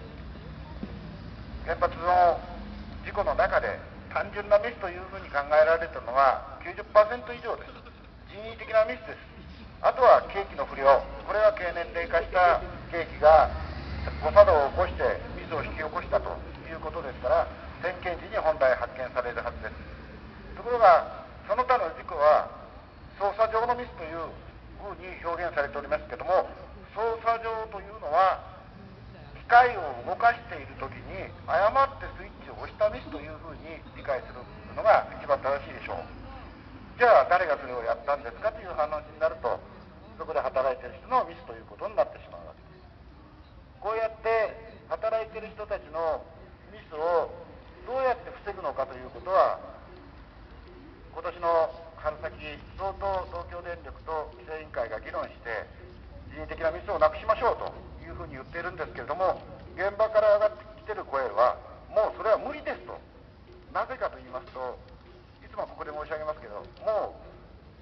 原発の事故の中で単純なミスというふうに考えられているのは 90% 以上です。人為的なミスです。あとは計器の不良、これは経年齢化した計器が誤作動を起こしてミスを引き起こしたということですから、点検時に本来発見されるはずです。ところがその他の事故は操作上のミスというふうに表現されておりますけれども、操作上というのは機械を動かしているときに誤ってスイッチを押したミスというふうに理解するのが一番正しいでしょう。じゃあ誰がそれをやったんですかという話になると、そこで働いている人のミスということになってしまうわけです。こうやって働いている人たちのミスをどうやって防ぐのかということは、今年の春先相当東京電力と規制委員会が議論して人為的なミスをなくしましょうというふうに言っているんですけれども、現場から上がってきている声はもうそれは無理ですと。なぜかと言いますと、いつもここで申し上げますけど、もう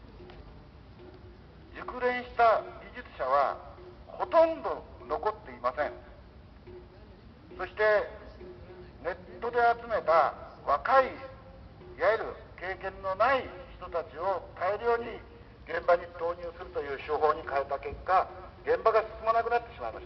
熟練した技術者はほとんど残っていません。そしてネットで集めた若い、いわゆる経験のない人たちを大量に現場に投入するという手法に変えた結果、現場が進まなくなってしまいました。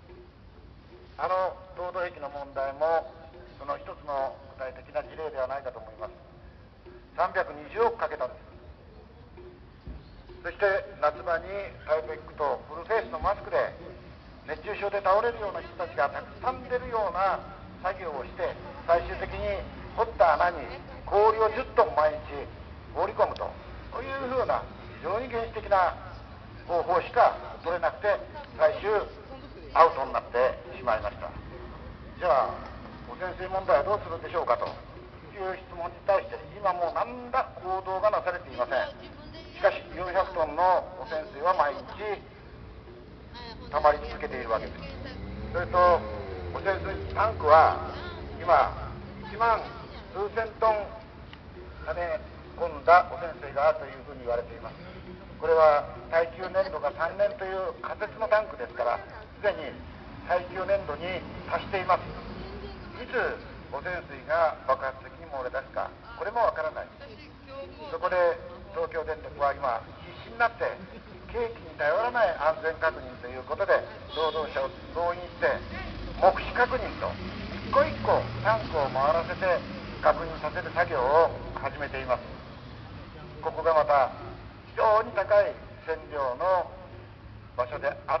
凍土壁の問題もその一つの具体的な事例ではないかと思います。320億かけたんです。そして夏場にタイペックとフルフェイスのマスクで熱中症で倒れるような人たちがたくさん出るような作業をして、最終的に掘った穴に氷を10トン毎日放り込むというふうな非常に原始的な方法しか取れなくて、最終アウトになってしまいました。じゃあ汚染水問題はどうするでしょうかという質問に対して、今もう何ら行動がなされていません。しかし400トンの汚染水は毎日溜まり続けているわけです。それと汚染水タンクは今1万数千トン溜め込んだ汚染水があるというふうに言われています。これは耐久粘度が3年という仮設のタンクですから、すでに耐久粘度に達しています。いつ汚染水が爆発的に漏れ出すか、これもわからない。そこで東京電力は今必死になって計器に頼らない安全確認ということで労働者を動員して目視確認と一個一個タンクを回らせて確認させる作業を始めています。ここがまた非常に高い線量の場所であって、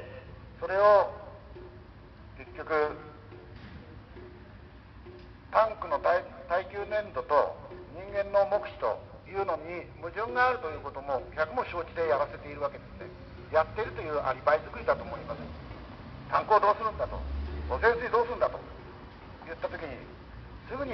それを結局タンクの耐久粘度と人間の目視というのに矛盾があるということも客も承知でやらせているわけですね。やっているというアリバイ作りだと思います。タンクをどうするんだと、汚染水どうするんだと言った時にすぐに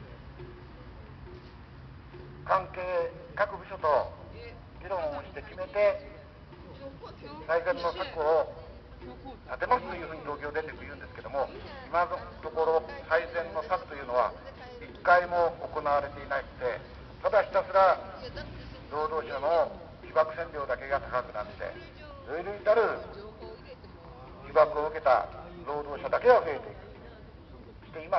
関係各部署と議論をして決めて最善の策を立てますというふうに東京電力言うんですけども、今のところ最善の策というのは一回も行われていなくて、ただひたすら労働者の被爆線量だけが高くなって、類々たる被爆を受けた労働者だけが増えていく。そして今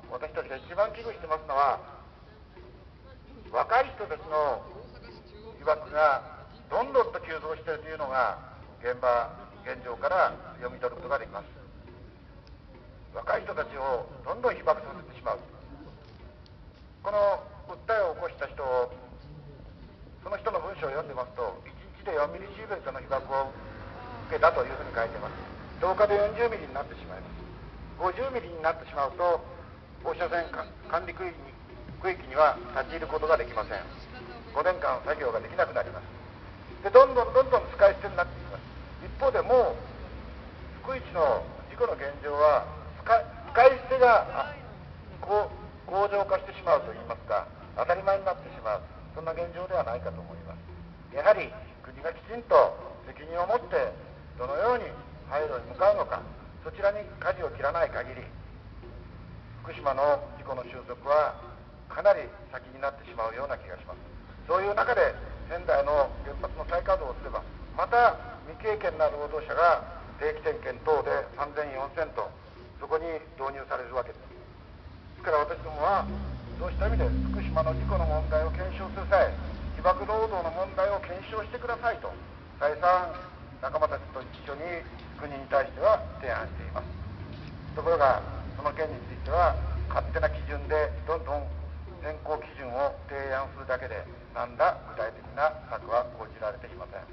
私たちが一番危惧してますのは、若い人たちの被爆がどんどんと急増しているというのが現状から読み取ることができます。若い人たちをどんどん被爆させてしまう。この訴えを起こした人を、その人の文章を読んでますと、1日で4ミリシーベルトの被爆を受けたというふうに書いてます。10日で40ミリになってしまいます。50ミリになってしまうと、放射線管理区域には立ち入ることができません。5年間作業ができなくなります。で、どんどん使い捨てになっていきます。一方でもう、福市の事故の現状は、使い捨てが向上化してしまうといいますか、当たり前になってしまう、そんな現状ではないかと思います。やはり国がきちんと責任を持ってどのように廃炉に向かうのか、そちらに舵を切らない限り、福島の事故の収束はかなり先になってしまうような気がします。そういう中で仙台の原発の再稼働をすれば、また未経験な労働者が定期点検等で3000、4000とそこに導入されるわけです。ですから私どもはそうした意味で福島の事故の問題を検証する際、被爆労働の問題を検証してくださいと再三仲間たちと一緒に国に対しては提案しています。ところがその件については勝手な基準でどんどん先行基準を提案するだけで何ら具体的な策は講じられていません。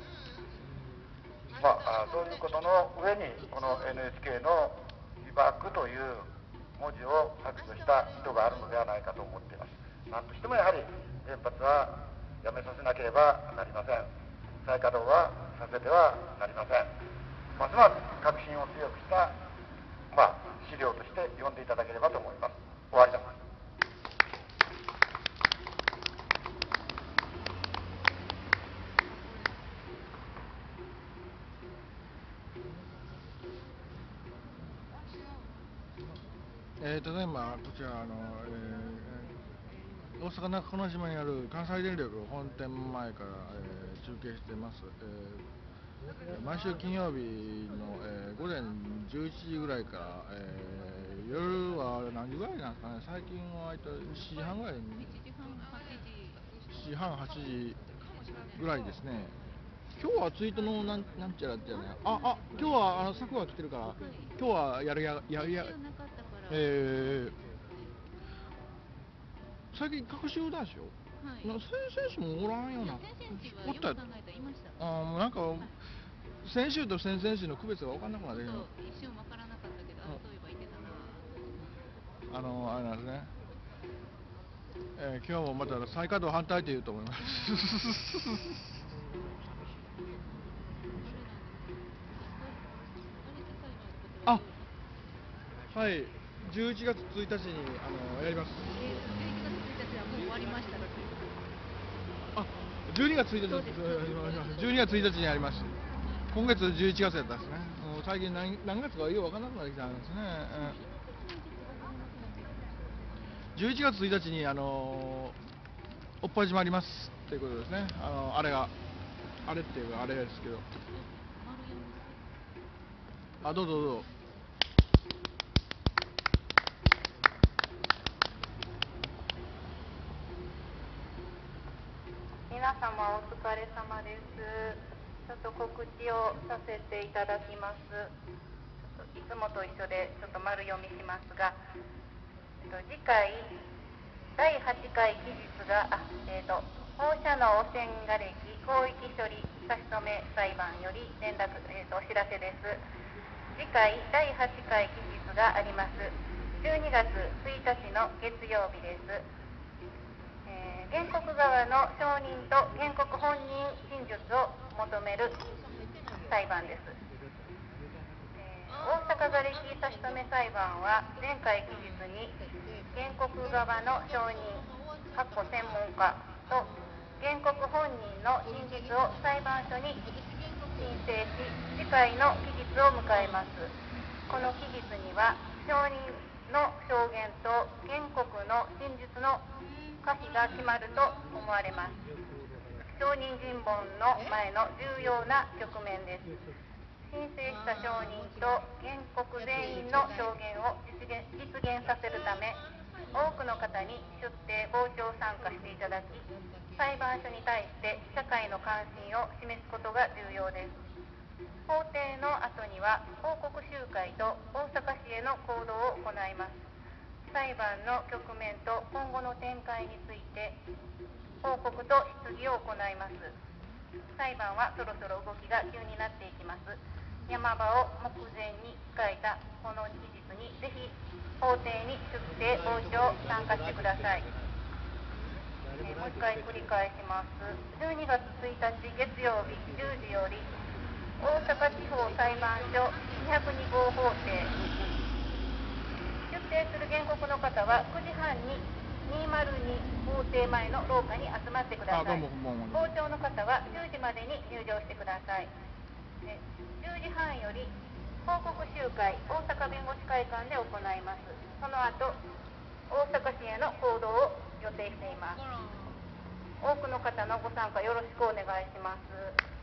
そういうことの上にこの NHK の被爆という文字を削除した意図があるのではないかと思っています。何としてもやはり原発はやめさせなければなりません。再稼働はさせてはなりません。ますます確信を強くした、資料として読んでいただければと思います。終わりです。 ただいまこちら大阪中之島にある関西電力本店前から、中継しています。毎週金曜日の、午前11時ぐらいから、夜は何時ぐらいなんですかね、最近は7時半ぐらいに、7時半、8時ぐらいですね。今日はツイートのなんちゃらってね、今日は柵が来てるから、今日は最近各集団でしょ、先々週もおらんような、おったやなんか先週と先々週の区別が分かんなくなってきた。 一瞬分からなかったけど、そういえばいてたな。 あれなんですね、今日もまた再稼働反対と言うと思いますはい、11月1日にやります。 11月1日はもう終わりました 12月1日12月1日にやります。今月11月やったんですね。もう最近何月かよく分からなくなってきたんですね。11月1日におっぱい島ありますっていうことですね。あれっていうかあれですけど。どうぞどうぞ。 皆様お疲れ様です。ちょっと告知をさせていただきます。いつもと一緒でちょっと丸読みしますが、次回第8回期日が放射能汚染瓦礫広域処理差し止め裁判より連絡、お知らせです。次回第8回期日があります。12月1日の月曜日です。原告側の証人と原告本人陳述を求める裁判です。大阪瓦礫差し止め裁判は前回期日に原告側の証人専門家と原告本人の陳述を裁判所に申請し、次回の期日を迎えます。この期日には証人の証言と原告の陳述の可否が決まると思われます。証人尋問の前の重要な局面です。申請した証人と原告全員の証言を実現させるため、 多くの方に出廷傍聴参加していただき、裁判所に対して社会の関心を示すことが重要です。法廷の後には報告集会と大阪市への行動を行います。裁判の局面と今後の展開について報告と質疑を行います。裁判はそろそろ動きが急になっていきます。山場を目前に控えたこの期日にぜひ法廷に出廷傍聴参加してください。もう一回繰り返します。12月1日月曜日10時より大阪地方裁判所202号法廷、出廷する原告の方は9時半に202法廷前の廊下に集まってください。傍聴の方は10時までに入場してください。10時半より報告集会大阪弁護士会館で行います。その後大阪市への行動を予定しています。多くの方のご参加よろしくお願いします。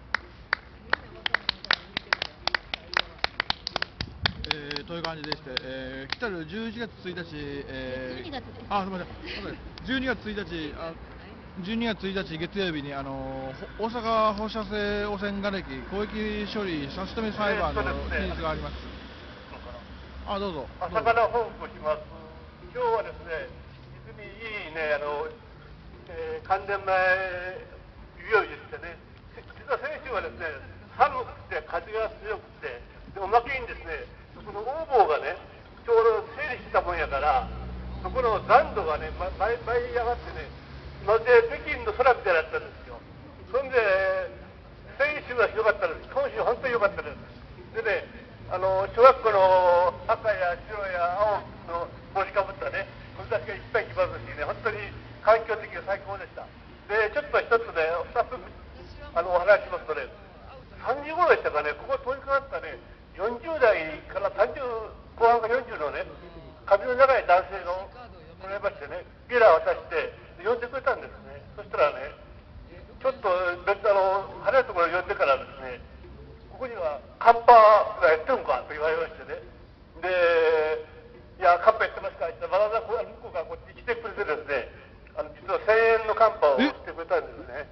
という感じでして、来たる11月1日、 12月です。 すみません、12月1日、12月1日月曜日に大阪放射性汚染瓦礫広域処理差し止め裁判の期日があります。どうぞ。 朝から報告します。今日はですね、泉いいね、関連前日曜日でしてね、実は先週はですね、寒くて風が強くて、おまけにですね、その横暴がね、ちょうど整理してたもんやから、そこの残土がね、舞い上がってね、まるで北京の空みたいだったんですよ。そんで、先週はひどかったです。今週本当に良かったです。でね、小学校の赤や白や青の帽子かぶったね、子たちがいっぱい来ますしね、本当に環境的に最高でした。で、ちょっと一つね、2つお話しますとね、3時頃でしたかね、ここ通りかかったね、40代から30後半か40のね、髪の長い男性が来られましてね、ビラを渡して呼んでくれたんですね。そしたらね、ちょっと別離れたところに呼んでからですね、ここにはカンパがやってるのかと言われましてね、で、いや、カンパやってますかって言ったら、わざわざ向こうからこっちに来てくれてですね、実は1000円のカンパをしてくれたんですね。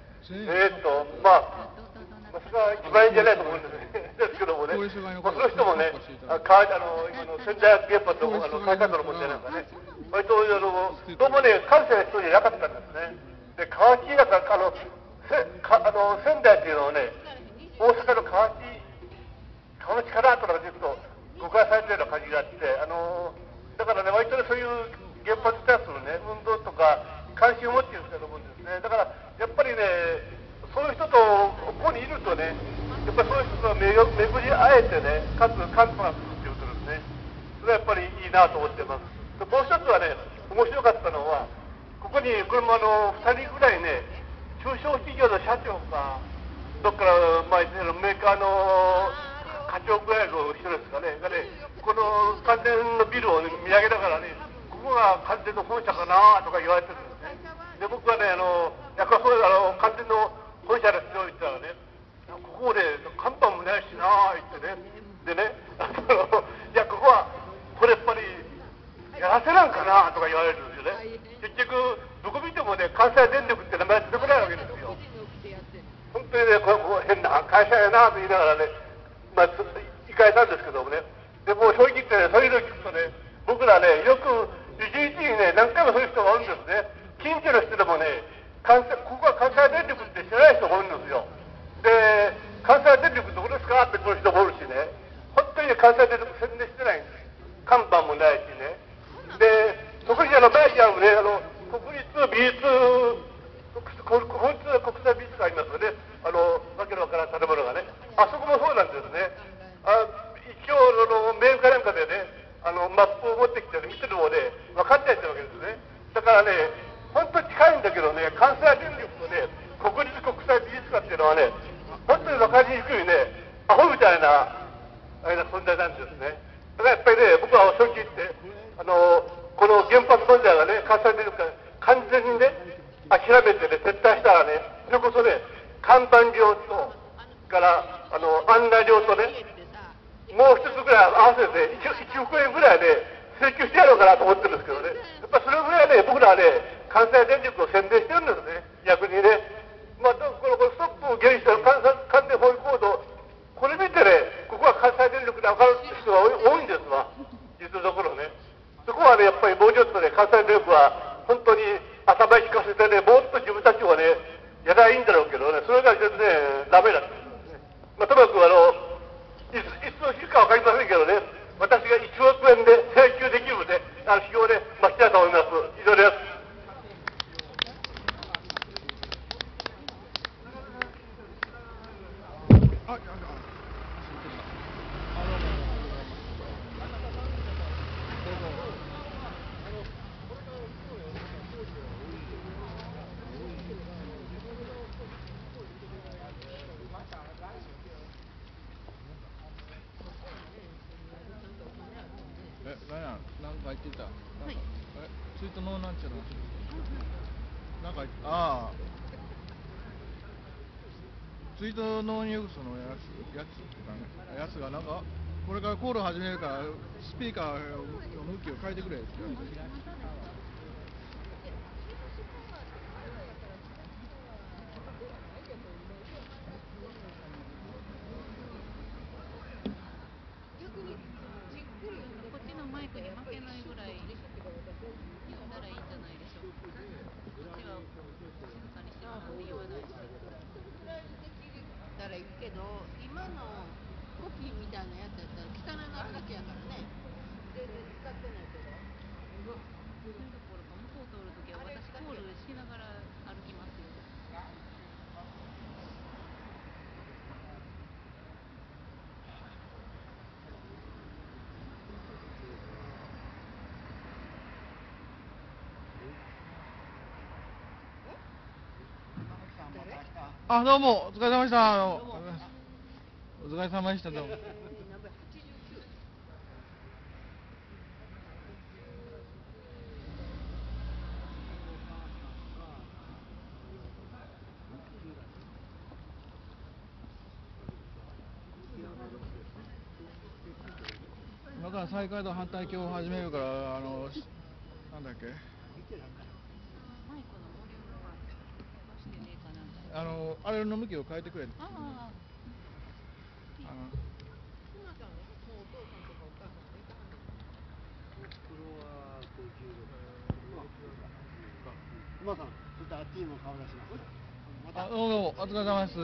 それは1万円じゃないと思うんですけどもね、その人もね、今の仙台原発の再稼働の問題なんかね、割とどうもね、関西の人じゃなかったんですね。で、河内だから仙台っていうのはね、大阪の河内かなとかちょっと誤解されてるような感じがあって、だからね、割とね、そういう原発に対するね、運動とか関心を持っている人だと思うんですね。だからやっぱりね、そういう人とここにいるとね、やっぱりそういう人と巡り会えてね、かつ関東が来るっていうことですね。それはやっぱりいいなと思ってます。でもう一つはね、面白かったのは、ここに2人ぐらいね、中小企業の社長か、どっから、メーカーの課長ぐらいの人ですかね、がね、この完全のビルを、ね、見上げながらね、ここが完全の本社かなとか言われてるんですね。で、僕はね、やっぱそう完全の本社ですよ、言ったらね、ここで看板もないしなぁ、言ってね。でね、いや、ここは、これやっぱり、やらせなんかなとか言われるんですよね。結局、どこ見てもね、関西電力って名前出てこないわけですよ。本当にね、これ変な会社やなと言いながらね、行かれたんですけどもね。でも正直言ってね、そういうの聞くとね、僕らね、よく一日にね、何回もそういう人がおるんですね。近所の人でもね、ここは関西電力って知らない人がおるんですよ。で、関西電力どこですかってこの人もおるしね、本当にね、関西電力宣伝してないんです。看板もないしね。で、特に前にね、国立美術、国際美術館ありますよね。わけのわからん建物がね。あそこもそうなんですね。一応メールかなんかでね、マップを持ってきて見てるので分かってないってわけですね。だからね、本当に近いんだけどね、関西電力とね、国立国際美術館っていうのはね、本当に分かりにくいね、アホみたいな存在なんですね。だからやっぱりね、僕は正直言って、この原発問題がね、関西電力が完全にね、諦めてね、撤退したらね、それこそね、看板料と、から案内料とね、もう一つぐらい合わせて 1億円ぐらいで請求してやろうかなと思ってるんですけどね、やっぱりそれぐらいね、僕らはね、関西電力を宣伝してるんですね、逆にね。まあ、このストップを原因した関電保育コード、これ見てね、ここは関西電力で分かる人が多いんですわ、実のところね。そこはね、やっぱりもうちょっとね、関西電力は本当に頭引かせてね、もっと自分たちはね、やらないいんだろうけどね、それが全然ダメだったんですね。まあ、ともかくいつの日か分かりませんけどね、私が1億円で請求できるので、非常に待ちたいと思います。以上です。 なんか言ってた。ツイートのなんちゃら。なんかツイートのニュースのやつがなんかこれからコール始めるからスピーカーの向きを変えてくれって言われて。 こっちのマイクに負けないぐらい言ったらいいんじゃないでしょうか。こっちは静かにしてもらって言わないし。 たらいいけど、今のコピーみたいなやつやったら汚くなるだけやからね。全然使ってないけど。 そういうところか、向こう通るときは私コールしながら歩きますよ。 あ、どうも、お疲れ様でした。お疲れ様でした、どうも。今から再開と反対橋を始めるから、なんだっけ。 マイクのボリュームは出してねえかなんか。 あれの向きを変えてくれ。 熊さん、ちょっとあっちにも顔出します。 どうも、お疲れ様です。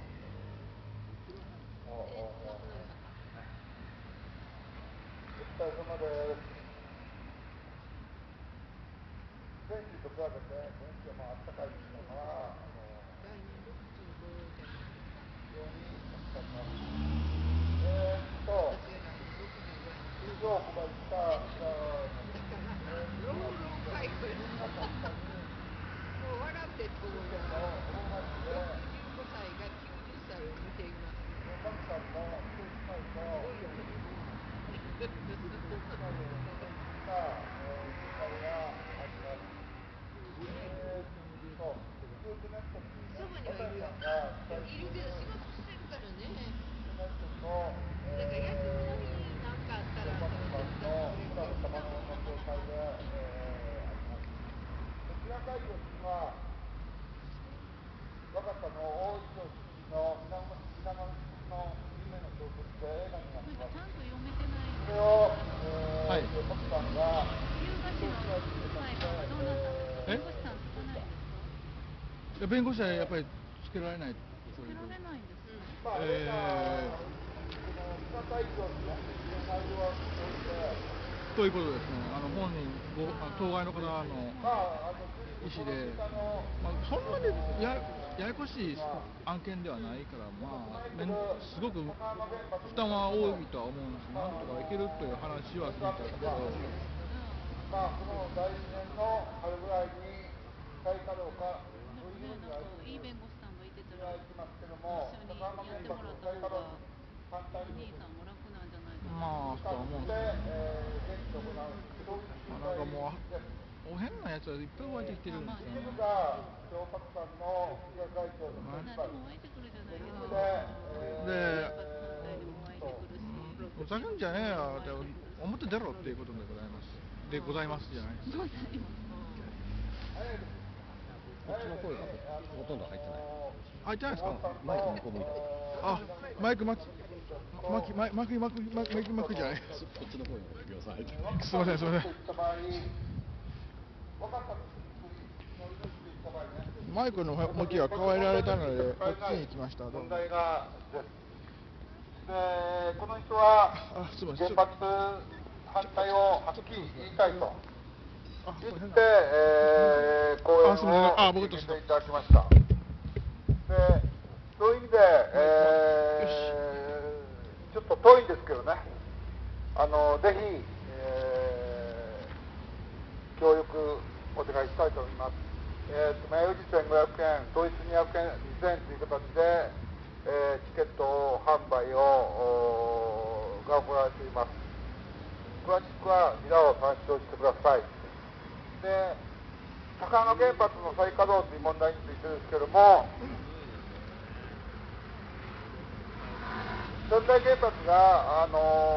お疲れ様です。前期と比べて、今期は暖かいですから、非常に助かります。以上、僕が言った、 もう笑ってる子が65歳が90歳を見ています。すぐにはいるよ。いるけど仕事してるからね。だから休みの日に何かあったら手伝ってくれるけど。 若さの大石をの水面の夢の小説で映画になってます。 ちゃんと読めてない。 それを、徳さんが留学士の裁判はどうなったんですか。弁護士さんつかないですか。 弁護士はやっぱりつけられない。 つけられないんですね。 ということですね。本人当該の方の意思で、そんなにややこしい案件ではないから、すごく負担は多いとは思うんです。なんとかいけるという話は聞いたけど。 この来年の春ぐらいに再稼働かというふうにはいい弁護士さんがいてたら一緒にやってもらった方がお兄さんも楽なんじゃないかな。 そう思うんですけど、なんかもう変なやつはいっぱい湧いてきてるんですよね。 でも湧いてくるじゃないですか。 で、ふざけんじゃねえよって表出ろっていうことでございます。でございますじゃないです。 こっちの声がほとんど入ってない。 入ってないですか？ マイク向こう向いて。 あ、マイク巻きじゃない。 こっちの声が秒差入ってない。 すみません、すみません。マイクの向きが変えられたので、こっちに行きました。 問題がです。で、この人は原発反対をはっきり言いたいと言って、講演をしていただきました。で、そういう意味で、ちょっと遠いんですけどね、ぜひ、協力お願いしたいと思います。名誉実1500円、当日200円、2000円という形で、チケット販売が行われています。詳しくはビラを参照してください。で、高浜原発の再稼働という問題についてですけれども、仙台原発が、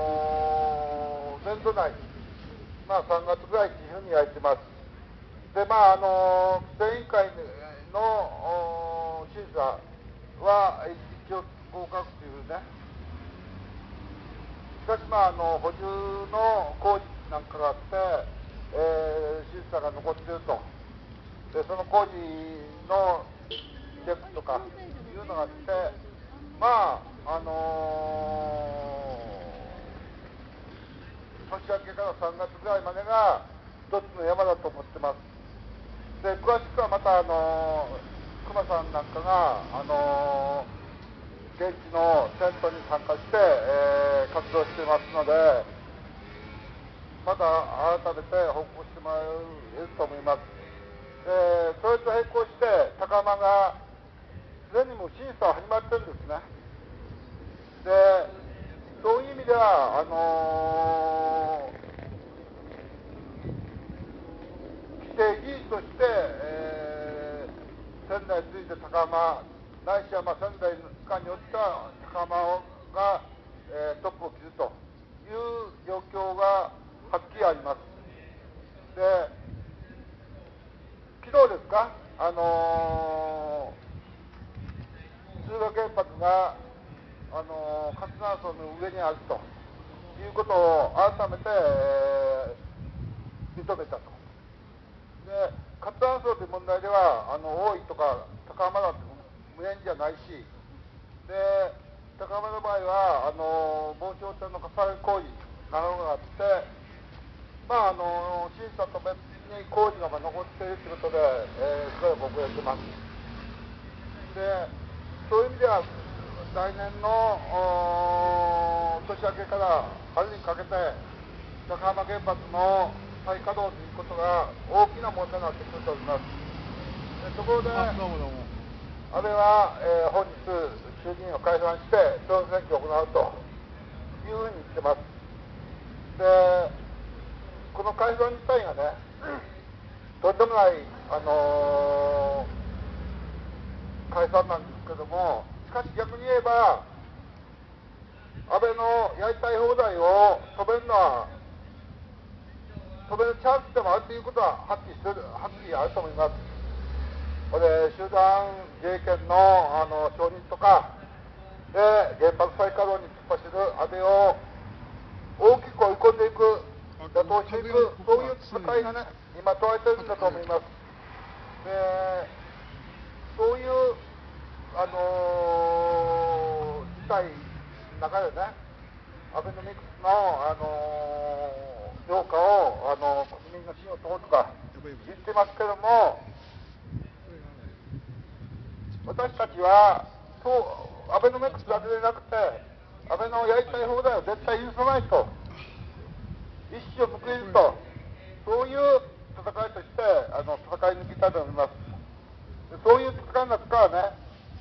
年度内、3月ぐらいというふうに言われています。で、規制委員会の審査は一応合格というね、しかし、補充の工事なんかがあって、審査が残っていると、でその工事のチェックとかいうのがあって、年明けから3月ぐらいまでが一つの山だと思ってます。で、詳しくはまた熊さんなんかが現地のセンターに参加して、活動していますので、また改めて報告してもらえると思います。それと並行して高浜がすでにもう審査は始まってるんですね。で、そういう意味では既成事実として、仙台について高浜ないしは仙台間に落ちた高浜が、トップを切るという状況がはっきりあります。で、昨日ですか、敦賀原発が活断層の上にあるということを改めて、認めたと。で、活断層という問題では大井とか高浜だって無縁じゃないし、で高浜の場合は防潮堤の重ね工事などがあって、審査と別に工事が残っているということで、それは僕やってます。で、そういう意味では来年の年明けから春にかけて高浜原発の再稼働ということが大きな問題になってくると思います。で、ところで安倍は、本日衆議院を解散して総選挙を行うというふうに言ってます。で、この解散自体がね、とんでもない、解散なんですけども、しかし逆に言えば安倍のやりたい放題を止めるチャンスでもあるということははっきりあると思います。これ集団自衛権の承認とかで原発再稼働に突っ走る安倍を大きく追い込んでいく、打倒していく、そういう戦いがね、今問われているんだと思います。で、そういう事態の中でね、アベノミクスの評価を国民の信を問うとか言ってますけども、私たちはそうアベノミクスだけでなくて、安倍のやりたい放題を絶対許さないと、一矢を報いると、そういう戦いとして戦い抜きたいと思います。そういう戦いの中からね、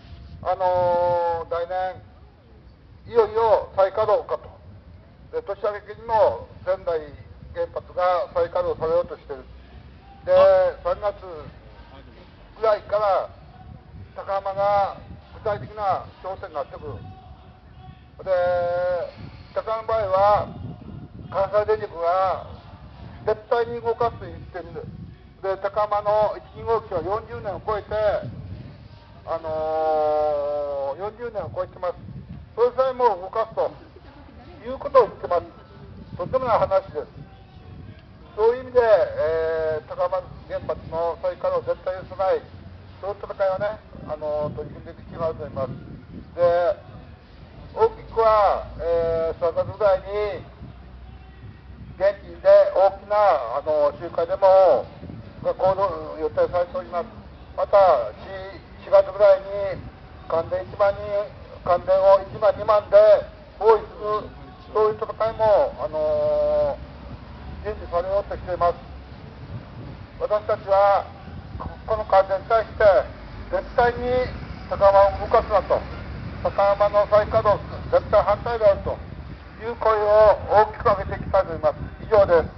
来年いよいよ再稼働かと。で、年明けにも仙台原発が再稼働されようとしている。で、3月ぐらいから高浜が具体的な挑戦になってくる。で、高浜の場合は関西電力が絶対に動かすと言ってるんです。で、高浜の1、2号機は40年を超えて、40年を超えてます。それさえも動かすということを言ってます。とてもない話です。そういう意味で、高浜原発の再稼働絶対許さない、そういう戦いをね、取り組んでいく必要があると思います。で、大きくは、3月ぐらいに、現地で大きな集会でもが行動予定されております。また 4月ぐらいに関電1万人、関電を1万2万で包囲する、そういう戦いも準備されようとしています。私たちはこの関電に対して絶対に高浜を動かすなと、高浜の再稼働絶対反対であるという声を大きく上げていきたいと思います。以上です。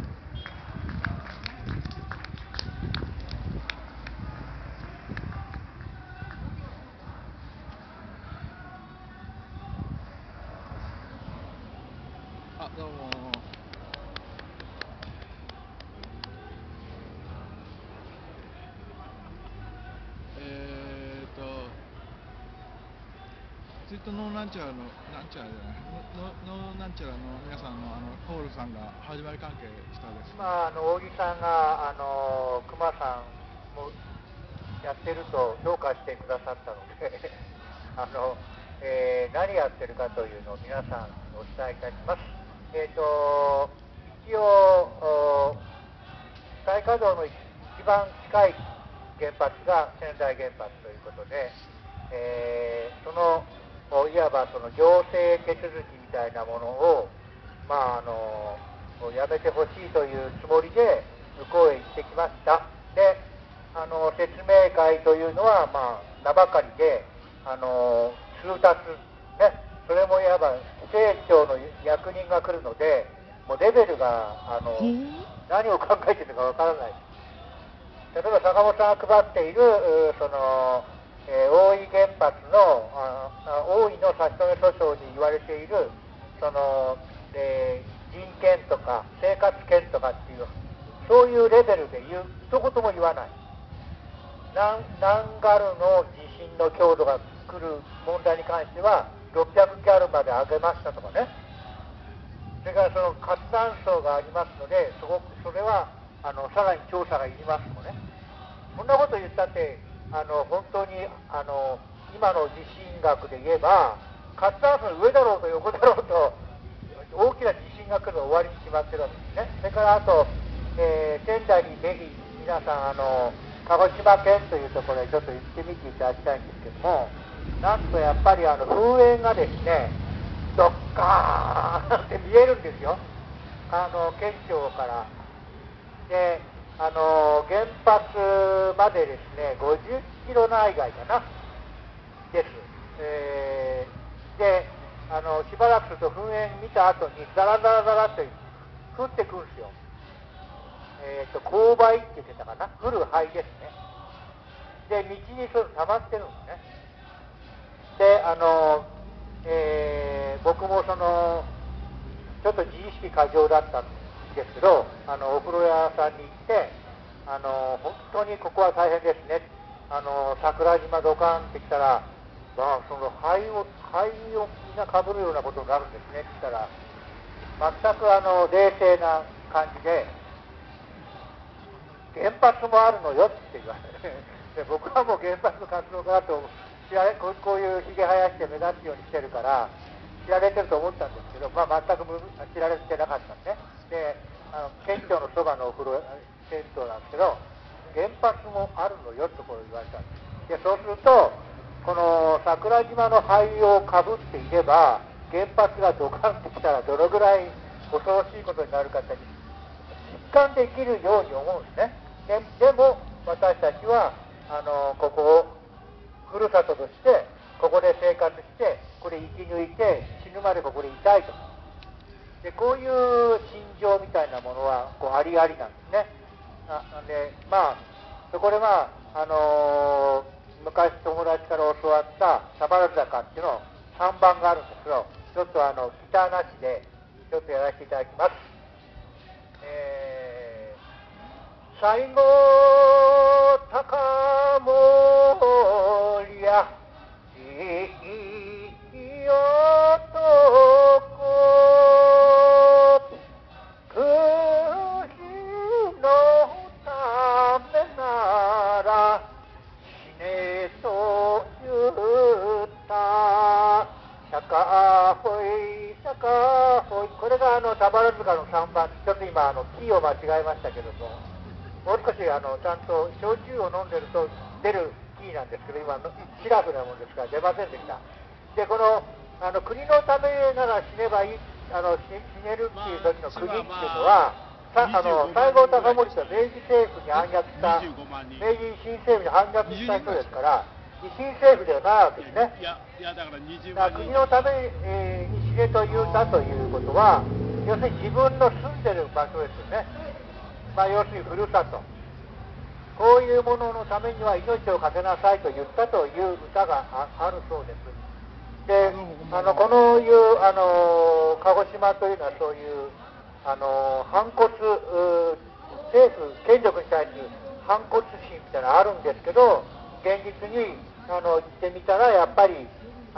あ、どうも。ツイートのなんちゃらの、なんちゃらじゃない、のなんちゃらの皆さんのコールさんが始まり関係したです。 大木さんが熊さんもやってると評価してくださったので何やってるかというのを皆さんにお伝えいたします。一応再稼働の一番近い原発が仙台原発ということで、そのいわばその行政手続きみたいなものを、やめてほしいというつもりで向こうへ行ってきました。で、説明会というのは、名ばかりで、通達、ね、それもいわば政調の役人が来るので、もうレベルが何を考えているかわからない。例えば坂本さんが配っている大井原発の大井の差し止め訴訟に言われている人権とか生活権とかっていうそういうレベルで一言も言わない。ナンガルの地震の強度が来る問題に関しては600キャルまで上げましたとかね。それからその活断層がありますのでそれはさらに調査がいりますとかね。そんなこと言ったって本当に今の地震学で言えば活断層の上だろうと横だろうと大きな地震が来るの終わりに決まってるわけですね。それからあと、仙台にぜひ皆さん鹿児島県というところへちょっと行ってみていただきたいんですけども、なんとやっぱり噴煙がですねドッカーンって見えるんですよ、県庁から。で原発までですね50キロ内外かなです。でしばらくすると噴煙見た後にザラザラザラって降ってくるんですよ。勾配って言ってたかな、降る灰ですね。で道にそういうの溜まってるんですね。で僕もちょっと自意識過剰だったんですけどお風呂屋さんに行って本当にここは大変ですね、桜島ドカンってきたら、その灰をみんなかぶるようなことになるんですねって言ったら全く冷静な感じで原発もあるのよって言われてで僕はもう原発の活動家だとこういうひげ生やして目立つようにしてるから知られてると思ったんですけど、全く知られてなかったんですね。で県庁のそばのお風呂銭湯なんですけど原発もあるのよとこう言われたんです。でそうするとこの桜島の灰をかぶっていれば原発がドカンってきたらどのぐらい恐ろしいことになるかって実感できるように思うんですね。でも私たちはここをふるさととしてここで生活してこれ生き抜いて死ぬまでここでいたいと。でこういう心情みたいなものはありありなんですね。でそこで昔友達から教わった田原坂っていうの3番があるんですけどちょっとギターなしでちょっとやらせていただきます。最後高森やいい男国のためなら死ねと言った坂ほい坂ほい、これが宝塚の3番、ちょっと今キーを間違えましたけども、もう少しちゃんと焼酎を飲んでると出るキーなんですけど、今シラフなもんですから出ませんでした。でこの国のためなら死ねばいい、死ねるっていう時の国っていうのは、西郷隆盛と明治政府に反逆した、明治維新政府に反逆した人ですから、維新政府ではないわけですね。だから国のために死ねと言ったということは、要するに自分の住んでる場所ですよね。要するにふるさと。こういうもののためには命を懸けなさいと言ったという歌があるそうです。で、このいう鹿児島というのはそういう反骨、政府権力に対する反骨心みたいなのがあるんですけど、現実に行ってみたらやっぱり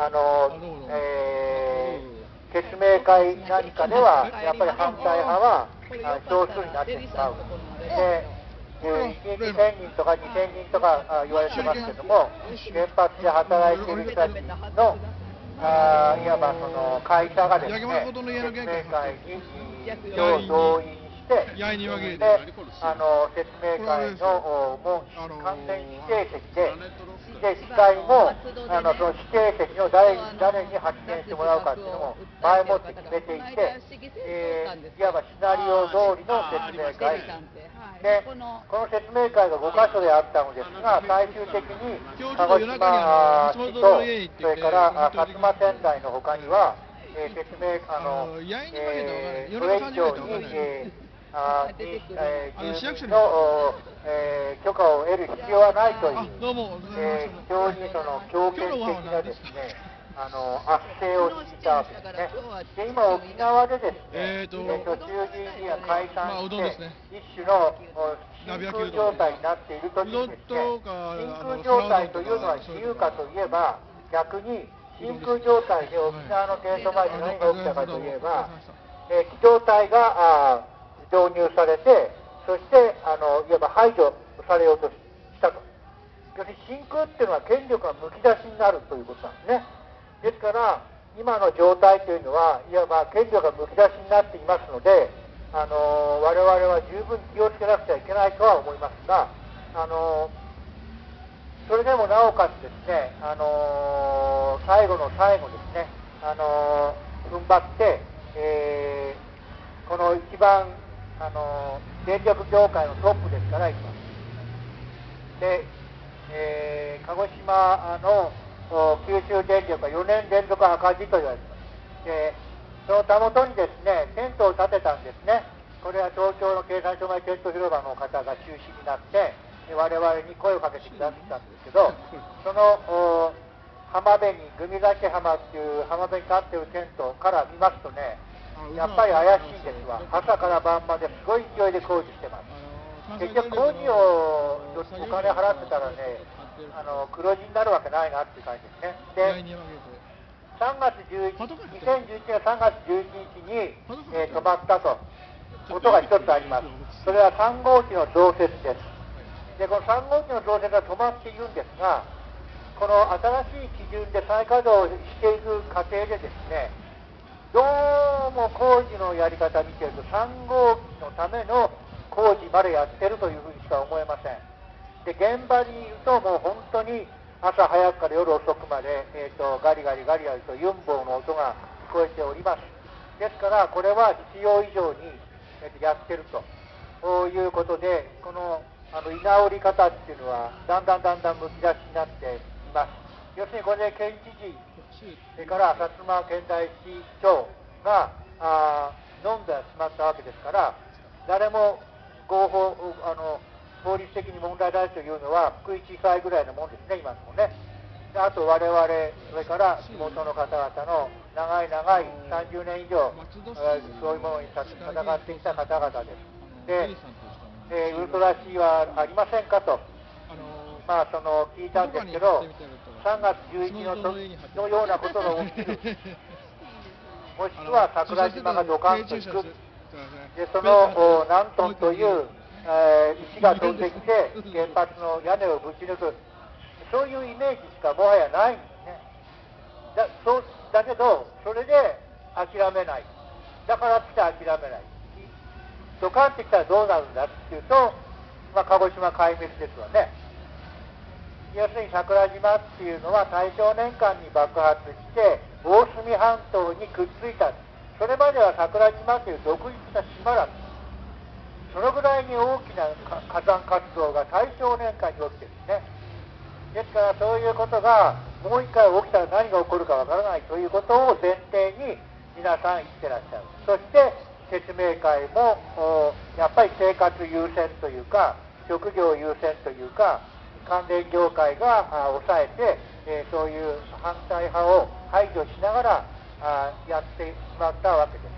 説明会何かではやっぱり反対派は少数になってしまう。で1日1000人とか2000人とか言われてますけども、原発で働いている人たちのいわばその会社がですね、説明会に動員して、で説明会のもう完全指定席で、司会もその指定席を誰に発言してもらうかっていうのも前もって決めていて、いわばシナリオ通りの説明会で、この説明会が5カ所であったのですが、最終的に鹿児島市とそれから薩摩川内の他には説明それ以上に住民の許可を得る必要はないという、非常に強権的なですね、圧政をしたわけですね。で、今沖縄でですね、衆議院が解散して、一種の真空状態になっている時にですね、真空状態というのは自由かといえば、逆に真空状態で沖縄の戦争前に何が起きたかといえば、機動隊が導入されて、そしていわば排除されようとしたと。要するに真空っていうのは権力がむき出しになるということなんですね。ですから今の状態というのはいわば権力がむき出しになっていますので、我々は十分気をつけなくちゃいけないとは思いますが、それでもなおかつですね、最後の最後ですね、踏ん張って、この一番電力業界のトップですから今で、鹿児島の九州電力が4年連続赤字と言われています。で、そのたもとにですね、テントを建てたんですね。これは東京の経産省前テント広場の方が中心になって、我々に声をかけてくださったんですけど、その浜辺に、グミ崎浜っていう浜辺に立っているテントから見ますとね、やっぱり怪しいんですわ。朝から晩まですごい勢いで工事してます。結局工事をお金払ってたらね、黒字になるわけないなっていう感じですね。で、2011年3月11日に、止まったとことが一つあります。それは3号機の増設です。で、この3号機の増設が止まっているんですが、この新しい基準で再稼働していく過程でですね、どうも工事のやり方見てると3号機のための工事までやってるというふうにしか思えません。で、現場にいるともう本当に朝早くから夜遅くまで、ガリガリガリガリとユンボウの音が聞こえております。ですからこれは必要以上に、やってるということで、この居直り方っていうのはだんだんむき出しになっています。要するにこれで県知事、それから薩摩川内市長が飲んでしまったわけですから、誰も法律的に問題ないというのは福井地裁ぐらいのもんですね、今のもね。 であと我々、それから地元の方々の長い長い30年以上、そういうものに戦ってきた方々です。で、ウルトラ C はありませんかと、聞いたんですけど、3月11日のようなことが起きる、もしくは桜島がドカンといく、でその何トンという石が飛んできて、原発の屋根をぶち抜く、そういうイメージしかもはやないんですね。だけど、それで諦めない。だからって諦めない。ドカンってきたらどうなるんだっていうと、鹿児島壊滅ですわね。要するに桜島っていうのは大正年間に爆発して大隅半島にくっついた。それまでは桜島という独立した島だった。そのぐらいに大きな火山活動が大正年間に起きてるんですね。ですからそういうことがもう一回起きたら何が起こるかわからないということを前提に皆さん生きてらっしゃる。そして説明会もやっぱり生活優先というか職業優先というか関連業界が抑えて、そういう反対派を排除しながらやってしまったわけです。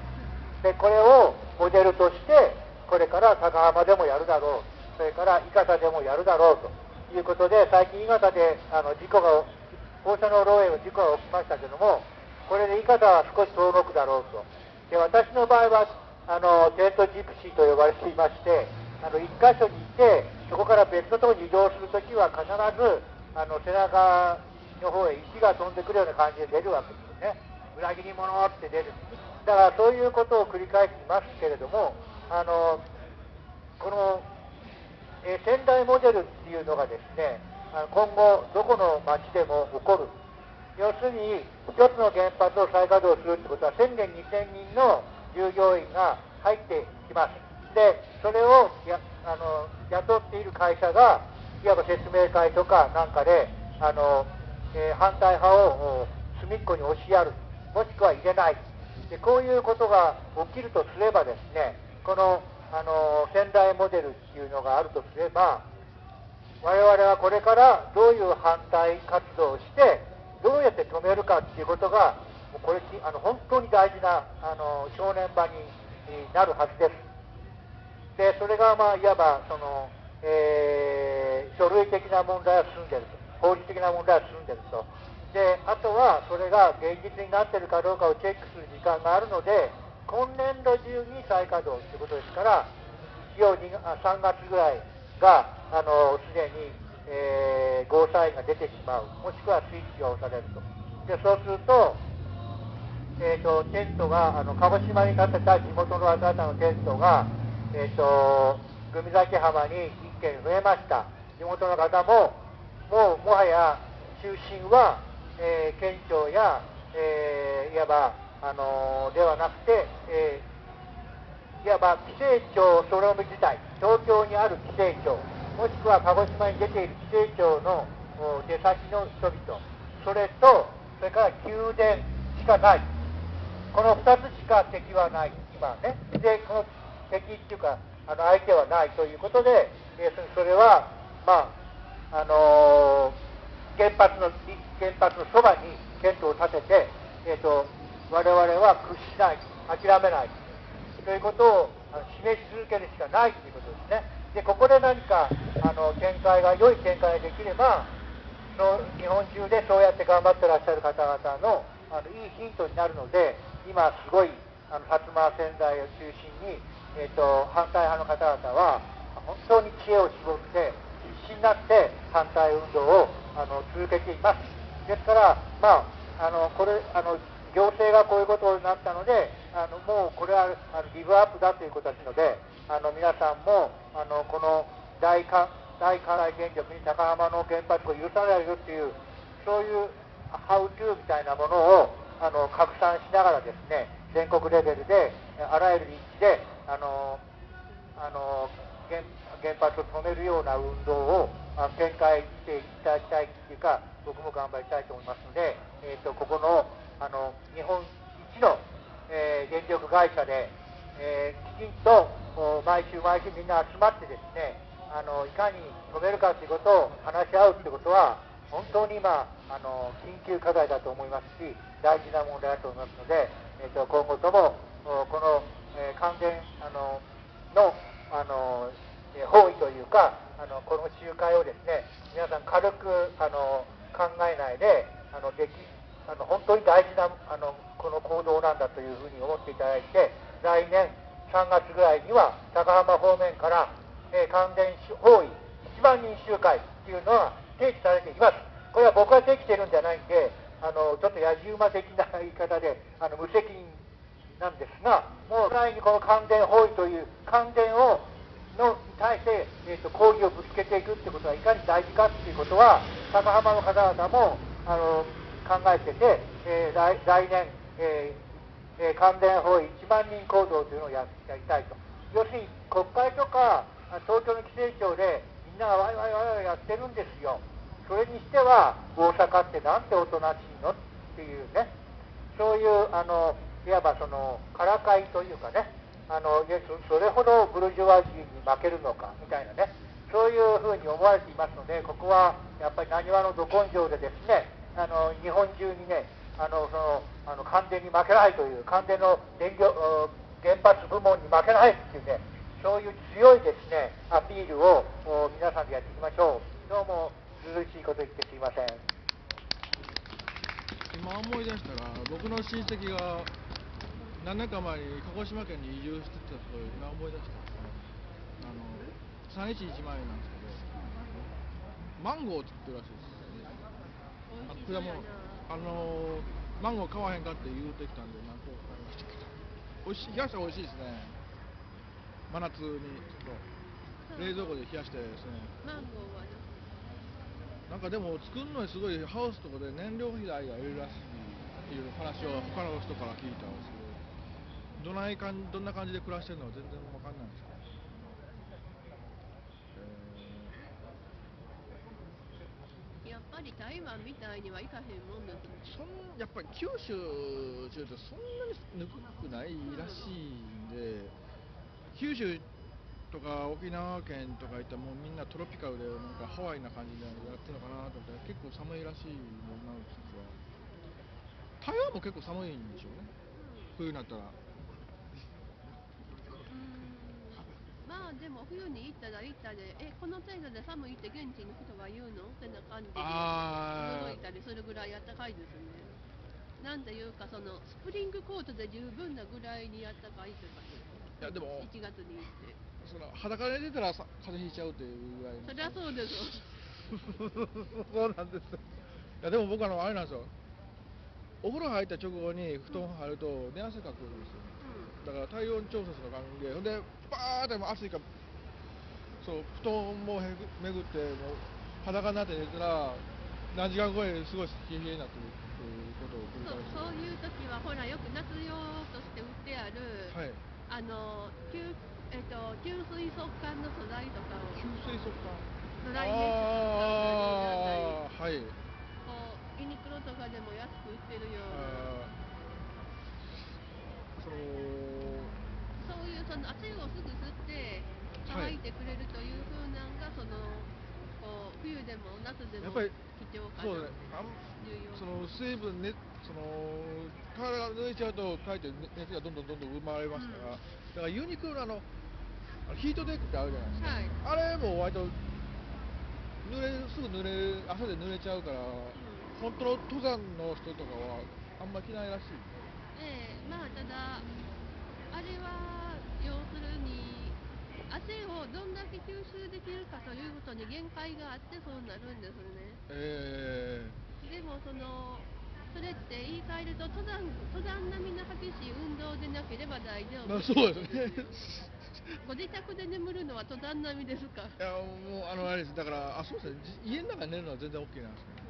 でこれをモデルとしてこれから高浜でもやるだろう、それから伊方でもやるだろうということで、最近伊方で放射能漏洩の事故が起きましたけども、これで伊方は少し遠のくだろうと。で私の場合はテントジプシーと呼ばれていまして、一箇所にいてそこから別のところに移動するときは必ず背中の方へ石が飛んでくるような感じで出るわけですよね。裏切り者って出る。だからそういうことを繰り返していますけれども、この、仙台モデルっていうのがですね、今後どこの町でも起こる。要するに一つの原発を再稼働するってことは1000人2000人の従業員が入ってきます。でそれを雇っている会社がいわば説明会とかなんかで反対派を隅っこに押しやる、もしくは入れない。でこういうことが起きるとすればですね、この仙台モデルっていうのがあるとすれば、我々はこれからどういう反対活動をしてどうやって止めるかっていうことがこれ本当に大事な正念場になるはずです。でそれがいわば書類的な問題は済んでいると、法律的な問題は済んでいると。であとはそれが現実になっているかどうかをチェックする時間があるので、今年度中に再稼働ということですから、一応3月ぐらいがすでに、ゴーサインが出てしまう、もしくはスイッチが押されると。でそうすると、テントが鹿児島に建てた地元の方々のテントが、組崎浜に1軒増えました。地元の方ももはや中心は、県庁や、いわばではなくて、いわば規制庁その自体、東京にある規制庁、もしくは鹿児島に出ている規制庁の出先の人々、それから宮殿しかない。この2つしか敵はない、今ね。で、この敵っていうか、相手はないということで、それは、原発のそばにテントを建てて、我々は屈しない、諦めないということを示し続けるしかないということですね。で、ここで何か良い展開ができれば、日本中でそうやって頑張ってらっしゃる方々のいいヒントになるので、今すごい薩摩仙台を中心に、反対派の方々は本当に知恵を絞って必死になって反対運動を続けています。ですから行政がこういうことになったので、もうこれはギブアップだということですので、皆さんもこの大関西電力に高浜の原発を許さないよという、そういうハウトゥーみたいなものを拡散しながらですね、全国レベルであらゆる立地で原発を止めるような運動を展開していただきたいというか、僕も頑張りたいと思いますので、ここの日本一の、電力会社で、きちんと毎週みんな集まってですね、いかに止めるかということを話し合うということは本当に今緊急課題だと思いますし、大事な問題だと思いますので、今後ともこの、関連の方位というかこの集会をですね、皆さん軽く考えないで本当に大事なこの行動なんだというふうに思っていただいて、来年3月ぐらいには高浜方面から、関連方位1万人集会っていうのは提起されています。これは僕が提起しているんじゃないんで、ちょっとやじ馬的な言い方で無責任なんですが、もう来にこの関連方位という関連に対して、抗議をぶつけていくってことはいかに大事かっていうことは高浜の方々も考えてて、来年、関連方位1万人行動というのをやりたいと。要するに国会とか東京の規制庁でみんながワイワイワイワイやってるんですよ。それにしては大阪ってなんておとなしいのっていうね、そういういわばからかいというかね、それほどブルジョワジーに負けるのかみたいなね、そういうふうに思われていますので、ここはやっぱりなにわのど根性でですね、日本中にね、関電に負けないという、関電の原発部門に負けないっていうね、そういう強いですねアピールを皆さんでやっていきましょう。どうもずるしいこと言ってすいません。 今思い出したら、僕の親戚が何年か前に鹿児島県に移住してた人を今思い出したんですね。311前なんですけど、マンゴーを作ってるらしいです。果物、マンゴー買わへんかって言うてきたんで何個か買いましたけど、おいしい、冷やしたら美味しいですね。真夏にちょっと冷蔵庫で冷やしてですね。 マンゴーはなんかでも作るのにすごいハウスとかで燃料費代がいるらしいっていう話を他の人から聞いたんですけど、どんな感じで暮らしてるのか全然わかんないんですけど、 やっぱり台湾みたいにはいかへんもんですね。 やっぱり九州中ってそんなにぬくくないらしいんで、九州とか沖縄県とか行ったらもうみんなトロピカルでなんかハワイな感じでやってるのかなと思ったら結構寒いらしいもんなんですが、台湾も結構寒いんでしょうね、冬になったら。 まあでも冬に行ったら行ったで、この程度で寒いって現地の人は言うのってな感じで驚いたりするぐらい暖かいですね。なんていうかスプリングコートで十分なぐらいに暖かいというか、 いやでも 1月に行って裸で出たら風邪ひいちゃうっていうぐらいの。 そりゃそうですそうなんです。いやでも僕あれなんですよ、お風呂入った直後に布団入ると寝汗かくんですよ、だから体温調節の関係で、ほんでバーって暑いから布団もめぐってもう裸になって寝たら何時間後にすごい冷え冷えになってるっていうことを繰り返して、 そういう時はほらよく夏用として売ってある、 はい、 吸水速乾の素材とかを吸水速乾ドライメッシュとかはい、 ユニクロとかでも安く売ってるようなそういう汗をすぐ吸って乾いてくれるという風なのが冬でも夏でもやっぱり貴重かな。 そうですね、水分ね、体が濡れちゃうとかえって熱がどんどん生まれますから、だからユニクロのヒートテックってあるじゃないですか、あれも割とすぐ汗で濡れちゃうから、本当の登山の人とかはあんまり着ないらしい。 まあただあれは要するに汗をどんだけ吸収できるかということに限界があってそうなるんですね。でもそれって言い換えると登山並みの激しい運動でなければ大丈夫。 そうですね。 ご自宅で眠るのは登山並みですか？ いやもうあれです、だからそうですね、家の中で寝るのは全然 OK なんですけど。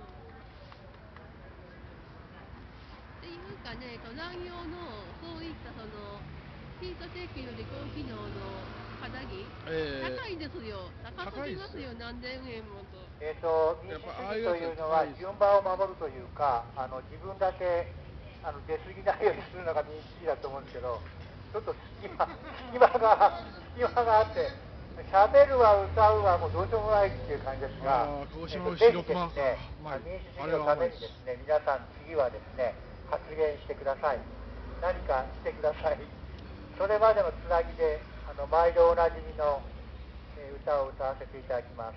っていうかね、登山用のそういったヒートテックより高機能の肌着、高いですよ。高すぎますよ、何千円もと。 民主主義というのは順番を守るというか、自分だけ出過ぎないようにするのが民主主義だと思うんですけど、ちょっと隙間があって、 喋るわ歌うわもうどうしようもないっていう感じですが、 鹿児島のぜひです白熊ね、民主主義のためにですね、皆さん次はですね、発言してください。何かしてください。それまでのつなぎで毎度おなじみの歌を歌わせていただきます。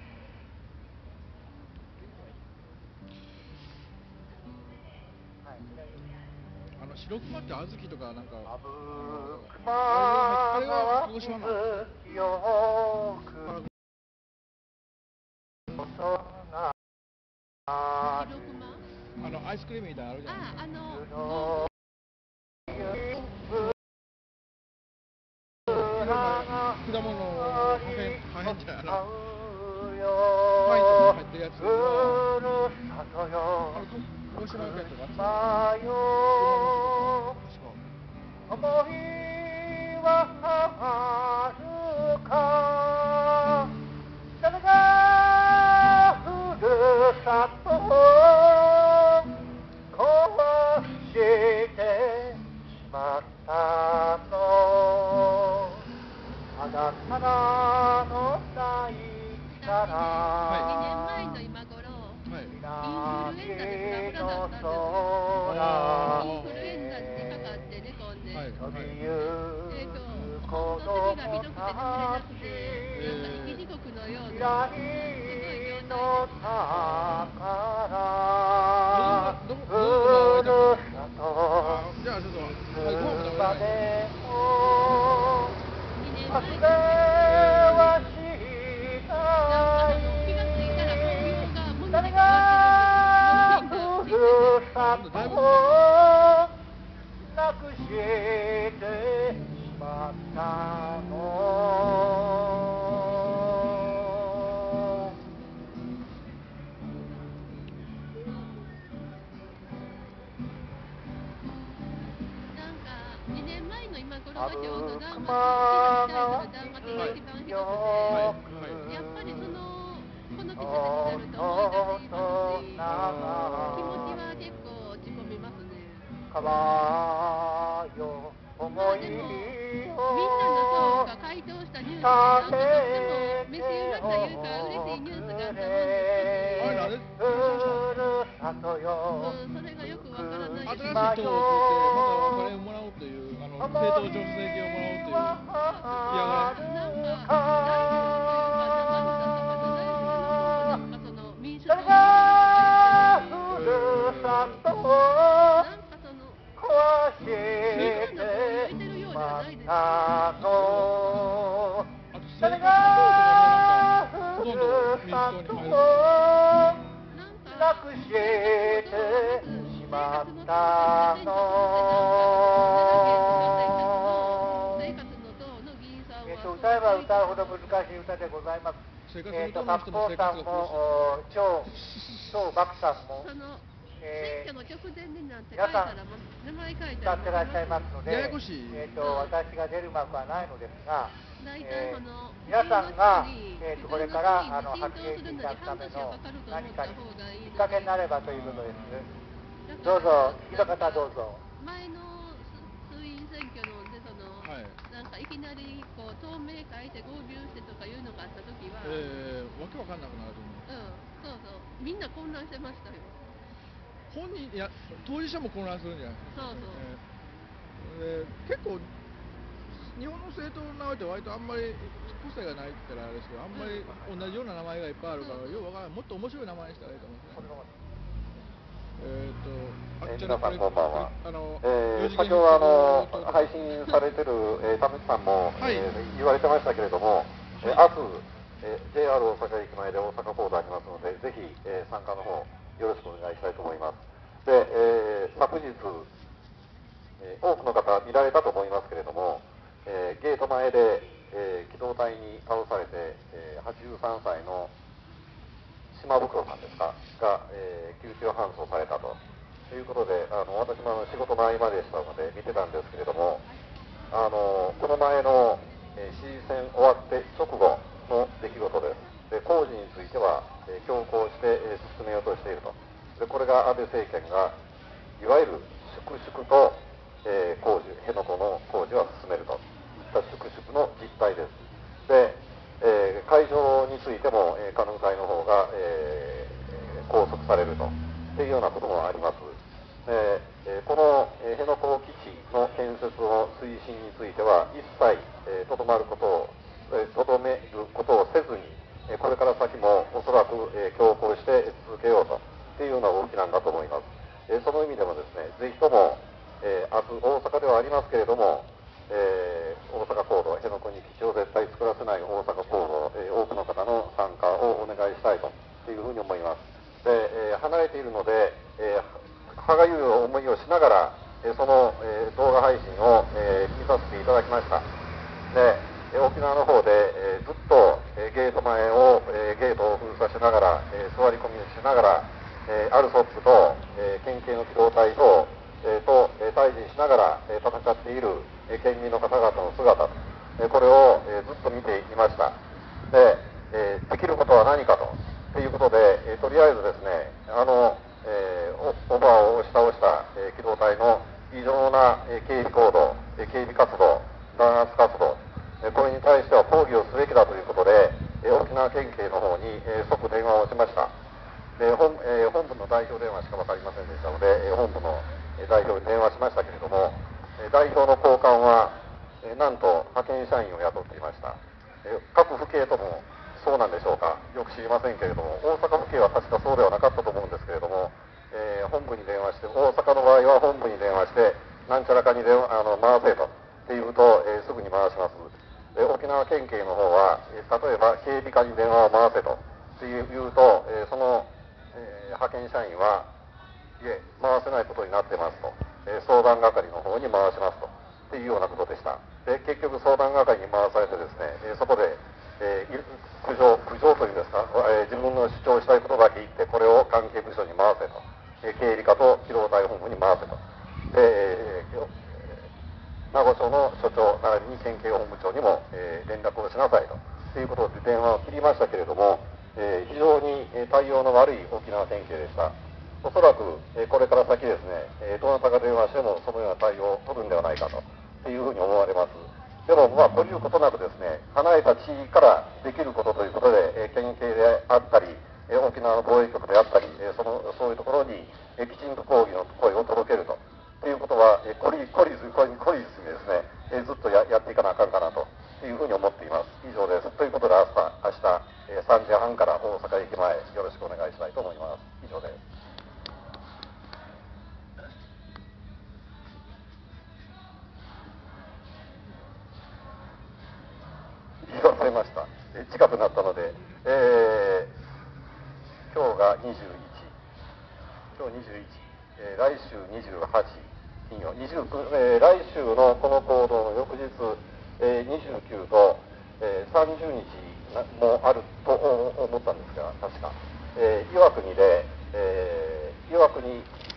白熊って小豆とかなんかあれは鹿児島なの？アイスクリームみたいなのあるじゃないですか。果物の破片じゃないパインとか入ってるやつを鹿児島のやつとか思いははるか誰がふるさとをしてしまったのあなたらの大から 2年前の今頃、インフルエンザでフラフラだったんですよ。インフルエンザにかかって寝込んで、その時がひどくて眠れなくて、なんか生き地獄のような、すごい状態で。 じゃあちょっとご飯も食べない。 2年前に気がついたら紅葉がもので変わってるんですよ。 なくしてしまったのなんか2年前の今頃がちょうど弾幕、好きな時代の弾幕が一番ひどくて、やっぱりこの季節になると思い出しますし、気持ちは結構落ち込みますね。 川よ思いでも、みんなの層が回答したニュースで、なんかとってもメシウマというか嬉しいニュースがあったもんですから、それがよくわからないです。 新しい党を作ってまたお金をもらおうという政党助成金をもらおうという嫌がらなんかその民主党の誰がふるさとをなくしてしまったの歌えば歌うほど難しい歌でございます。八方さんも超漠さんも選挙の直前になんて書い皆さんたら名前書い歌たらってらっしゃいますので、 ややこしい私が出る幕はないのですが、 大体皆さんが、これから発発言していただくための何かにききっかけになればということです。どうぞ、次の方どうぞ。 前の衆院選挙のでなんかいきなりこう透明書いて合流してとかいうのがあった時は、 わけわかんなくなると思う。 そうそうみんな混乱してましたよ。 本人いや当事者も混乱するんじゃないですか。結構日本の政党の名前って割とあんまり個性がないって言ったらあれですけど、あんまり同じような名前がいっぱいあるから、ようわからない。もっと面白い名前にしたらいいと思うんですね。 皆さんこんばんは。先ほど配信されてる田口さんも、言われてましたけれども、明日、JR 大阪駅前で大阪講座ありますので、ぜひ、参加の方よろしくお願いしたいと思います。で、昨日、多くの方見られたと思いますけれども、ゲート前で、機動隊に倒されて、83歳の島袋さんですかが、救急搬送されたということで、私も仕事の合間でしたので見てたんですけれども、この前の、市議選終わって直後の出来事です。で工事については、強行して、進めようとしていると。でこれが安倍政権がいわゆる粛々と、工事辺野古の工事は進めるといった粛々の実態です。で、 会場についても、カヌー隊の方が、拘束されるというようなこともあります。この辺野古基地の建設の推進については一切とどめることをせずに、これから先もおそらく強行して続けようというような動きなんだと思います。その意味でもですね、ぜひとも明日大阪ではありますけれども、大阪行動、辺野古に基地を絶対作らせない大阪行動、多くの方の参加をお願いしたいというふうに思います。で、離れているので、歯がゆい思いをしながら、その動画配信を見させていただきました。で、沖縄の方でずっとゲート前をゲートを封鎖しながら、座り込みしながら、アルソップと県警の機動隊と対峙しながら戦っている県民の方々の姿、これをずっと見ていました。で、できることは何かということで、とりあえずですね、オーバーを押し倒した機動隊の異常な警備行動、警備活動、弾圧活動、これに対しては抗議をすべきだということで、沖縄県警の方に即電話をしました。で、本部の代表電話しか分かりませんでしたので、本部の代表に電話しましたけれども、代表の高官は、なんと派遣社員を雇っていました。各府警ともそうなんでしょうか、よく知りませんけれども、大阪府警は確かそうではなかったと思うんですけれども、本部に電話して、大阪の場合は本部に電話して、なんちゃらかに回せというと、すぐに回します。沖縄県警の方は、例えば警備課に電話を回せというと、その、派遣社員は、いえ、回せないことになってますと、相談係の方に回しますというようなことでした。で、結局相談係に回されてですね、そこで、苦情というんですか、自分の主張したいことだけ言って、これを関係部署に回せと、経理課と機動隊本部に回せと。で、名護署の署長並びに県警本部長にも、連絡をしなさいということで電話を切りましたけれども、非常に対応の悪い沖縄県警でした。おそらく、これから先ですね、どなたが電話してもそのような対応を取るんではないかというふうに思われます。でも、こういうことなくですね、離れた地域からできることということで、県警であったり、沖縄の防衛局であったり、そういうところにきちんと抗議の声を届けるということは、孤立にですね、ずっとやっていかなあかんかなというふうに思っています。以上です。ということで、明日3時半から大阪駅前、よろしくお願いしたいと思います。以上です。言わされました。近くなったので、今日が21、今日21、来週28、金曜29、来週のこの行動の翌日、29と、30日もあると思ったんですが、確か、岩国で、岩国、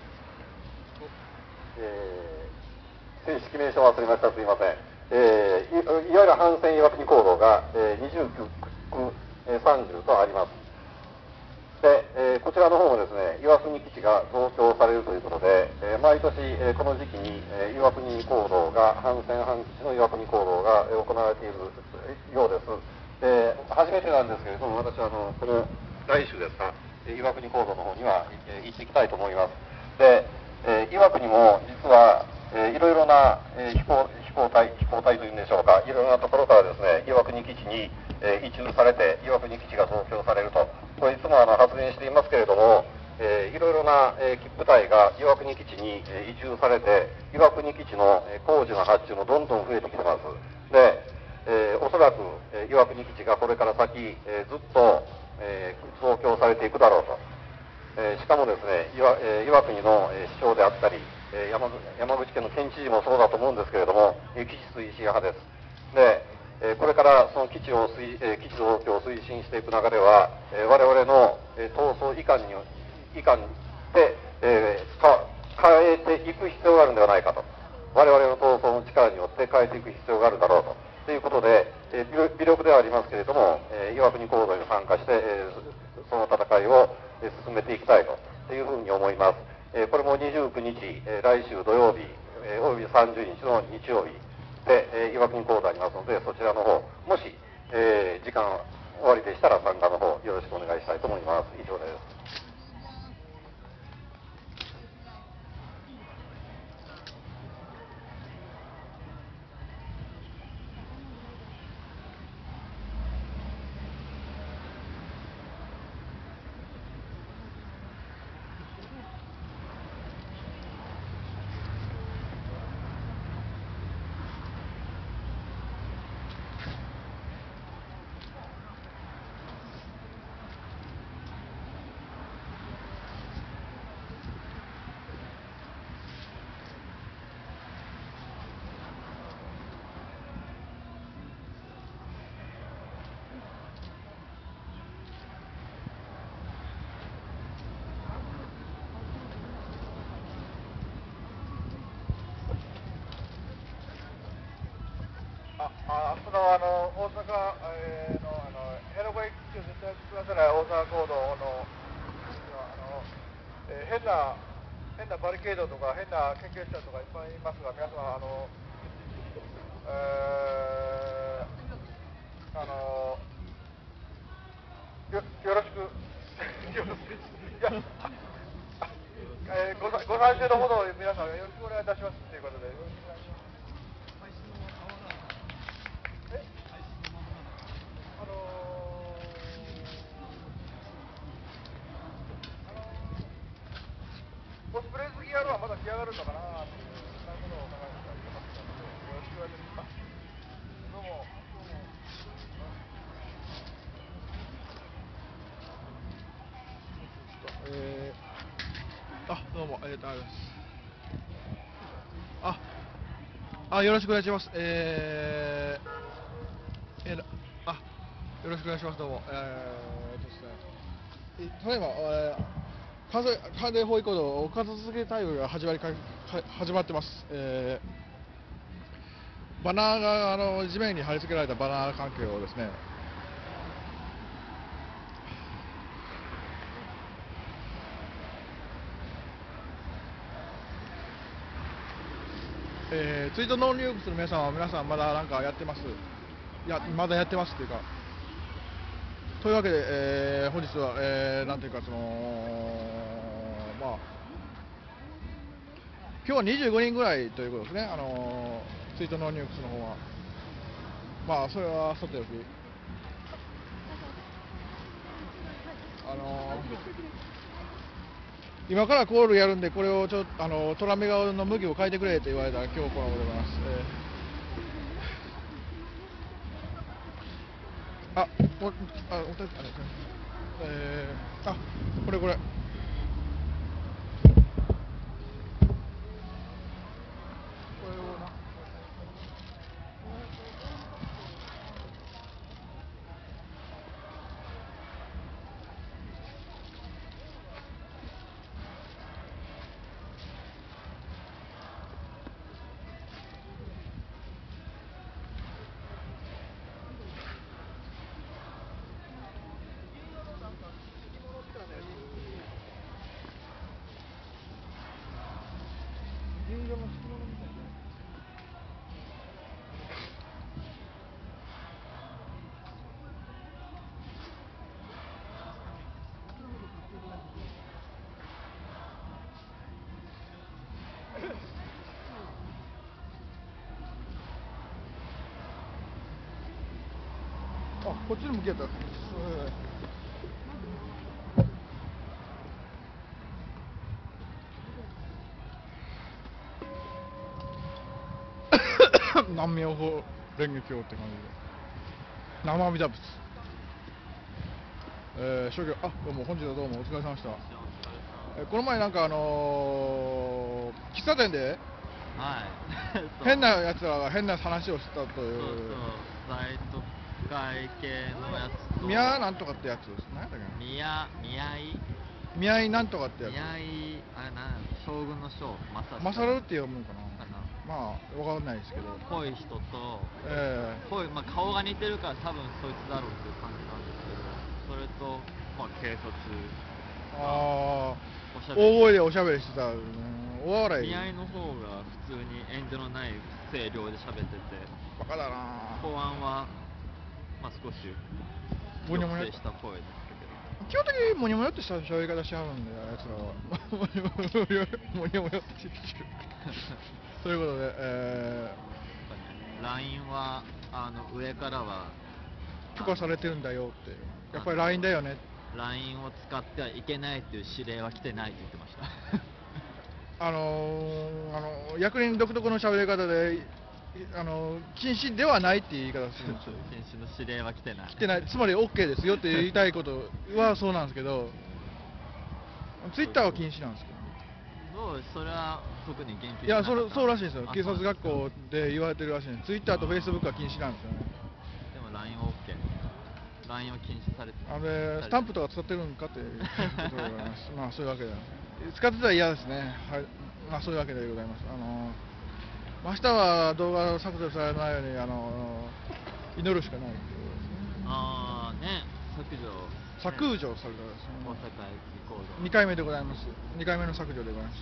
正式名称忘れました、すいません。いわゆる反戦岩国行動が、29、30とあります。で、こちらの方もですね、岩国基地が増強されるということで、毎年、この時期に、岩国行動が、反戦反基地の岩国行動が行われているようです。初めてなんですけれども、私はこの来週ですか、岩国行動の方には行っていきたいと思います。で、岩国も実は、いろいろな飛行隊というんでしょうか、いろいろなところからですね、岩国基地に移駐されて、岩国基地が増強されると、これいつも発言していますけれども、いろいろな部隊が岩国基地に移駐されて、岩国基地の工事の発注もどんどん増えてきてます。で、おそらく岩国基地がこれから先、ずっと増強されていくだろうと。しかもですね、岩国の市長であったり、山口県の県知事もそうだと思うんですけれども、基地推進派です。で、これからその基地増強を推進していく中では、我々の闘争いかんで、変えていく必要があるんではないかと。我々の闘争の力によって変えていく必要があるだろうということで、微力ではありますけれども、岩国行動に参加して、その戦いを進めていきたいというふうに思います。これも29日、来週土曜日、および30日の日曜日で、岩国行動ありますので、そちらの方、もし、時間終わりでしたら参加の方よろしくお願いしたいと思います。以上です。明日の大阪のヘロバイ基地を絶対作らせない大阪行動の変なバリケードとか変な研究者とかいっぱいいますが、皆様よろしくご参集のほど皆さんよろしくお願いいたしますということで、よろしくお願いします。コスプレ好き野郎はまだ来上がるのかなという、そんなことを考えていますので、よろしくお願いします。どうも。 どうもありがとうございます。よろしくお願いします。よろしくお願いします。どうも。ただいま、関連法移行動お片付け対応が始まってます。バナーが地面に貼り付けられたバナー関係をですね、ツイートノーニュースの皆さんはまだなんかやってます。まだやってますっていうか。というわけで、本日は、なんていうか今日は25人ぐらいということですね。ツイートノーニュースの方は。それはさておき。今からコールやるんで、これをトラメガの向きを変えてくれと言われた今日このことでございます。これ。これをな。こっちに向けた。南明法蓮華経って感じで。生阿弥陀仏。諸行、どうも本日はどうもお疲れ様でした。この前なんか喫茶店で、変なやつらが変な話をしたという。 大都会系のやつと。 宮なんとかってやつです。何やったっけ。宮井なんとかってやつ。 宮井将軍の将勝って読むんかな。わかんないですけど。 ぽい人と、顔が似てるから多分そいつだろうっていう感じなんですけど、それと警察大声でおしゃべりしてた、お笑い。 宮井の方が普通に遠慮のない声量で喋ってて、 バカだな。 公安は少しモニョモニョ抑制した声ですけど。 基本的にモニョモニョってした喋り方しはるんで、あいつらは。モニョモニョって言ってる。ということで、 LINE は上からは許可されてるんだよって、やっぱり LINE だよね。 LINE を使ってはいけないっていう指令は来てないって言ってました。 役人独特の喋り方で、禁止ではないっていう言い方をするんですよ。 禁止の指令は来てない。 来てない、つまり OK ですよって言いたいことはそうなんですけど、Twitter は禁止なんですけど。 どうそれは特に言及いや、そうらしいですよ。警察学校で言われてるらしいんです。Twitter と Facebook は禁止なんですよね。 でも LINE は OK。LINE は禁止されてる。スタンプとか使ってるんかっていうことでございます。まあそういうわけで。使ってたら嫌ですね。はい。まあそういうわけでございます。明日は動画を削除されないように祈るしかないっていうことですね。 ああね、 削除されたらですね。 大阪駅コード。 2回目でございます。2回目の削除でございます。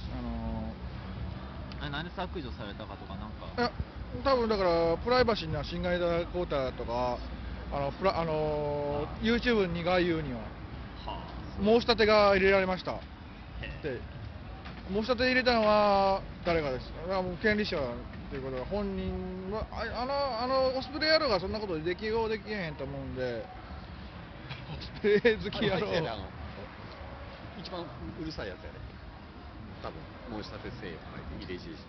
何で削除されたかとかなんか。 いや、多分だからプライバシーには侵害いただこうたとか、YouTube にが言うには、申し立てが入れられました。で、申し立て入れたのは誰かです。だからもう権利者ということで、本人はオスプレイ野郎がそんなことできようできへんと思うんで、オスプレイ好き野郎。 一番うるさいやつやね。多分申し立てせえとか言って入れ知りした。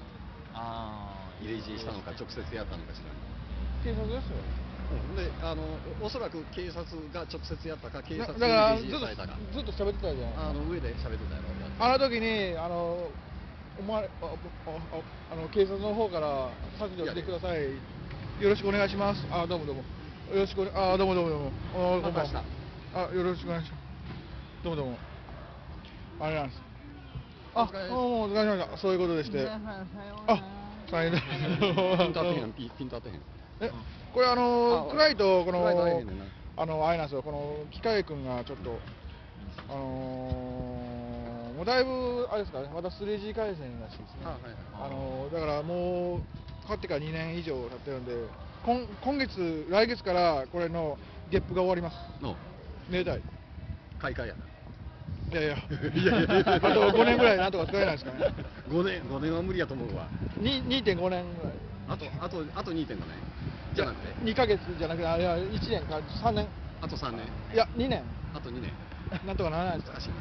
入れ知りしたのか直接やったのか知らない。 警察ですよ。 で、おそらく警察が直接やったか警察にだから入れ知りされたか。 ずっと喋ってたじゃない。 上で喋ってたやろ。 あの時にお前警察の方から削除してください。よろしくお願いします。どうもどうも。よろしくどうもどうもどうも。こんばんは。よろしくお願いします。どうもどうも。あれなんです。もうお疲れ様でした。そういうことでして。さよなら。 ピン立てへん。 これ暗いとこのあれなんですよ。この機械君がちょっともうだいぶあれですかね。また 3G 回線らしいですね。だからもう買ってから2年以上経ってるんで、来月からこれのゲップが終わります。めでたい。 買い替えやな。 いやあと5年ぐらいなんとか使えないですかね。 5年は無理やと思うわ。 2.5年ぐらい。 あと2.5年じゃなくて 2ヶ月じゃなくて、いや1年か3年。 あと3年。 いや2年。 あと2年。 なんとかならないですか。 難しい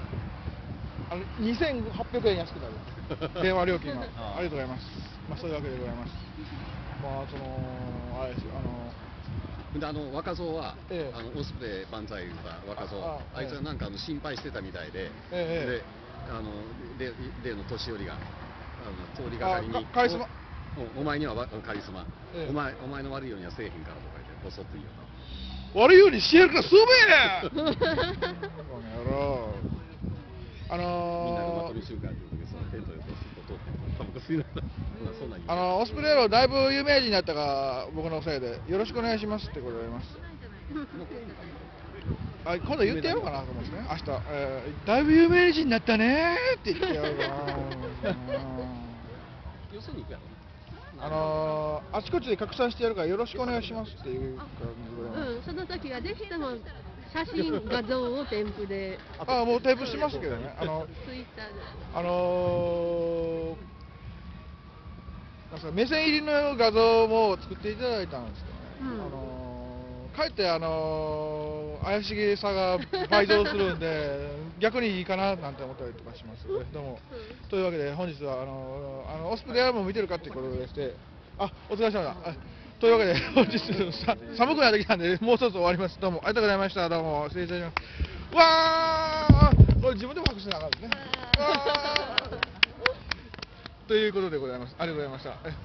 2800円安くなる電話料金が。ありがとうございます。まあそういうわけでございます。まああれですよ。 で若造は、オスプレイ万歳言うた若造、あいつはなんか心配してたみたいで、で例の年寄りが通りがかりにカリスマお前にはカリスマ、お前の悪いようにはせえへんからとか言って、ボソッと言うよ。 悪いようにしてやるからすべこの野郎。 みんながまとめ集会っていう時、そのテントで通ってタバコ吸いながらそんなん言う。 オスプレイ野郎だいぶ有名人になったか僕のせいでよろしくお願いしますってことでございます。今度言ってやろうかなと思うんですね。明日、だいぶ有名人になったねーって言ってやろうかな。 よそに行くやろ。 あちこちで拡散してやるからよろしくお願いしますっていう感じで。 その時はぜひとも写真画像を添付で。 もう添付しますけどね。 ツイッターで。目線入りの画像も作っていただいたんですけどね。かえって怪しげさが倍増するんで逆にいいかななんて思ったりとかします。どうも。というわけで本日はオスプレイアルバム見てるかっていうことでして、お疲れ様だ。というわけで本日寒くなってきたんでもうそろそろ終わります。どうもありがとうございました。どうも失礼いたします。わー、これ自分でも拍手しながらですね。ということでございます。ありがとうございました。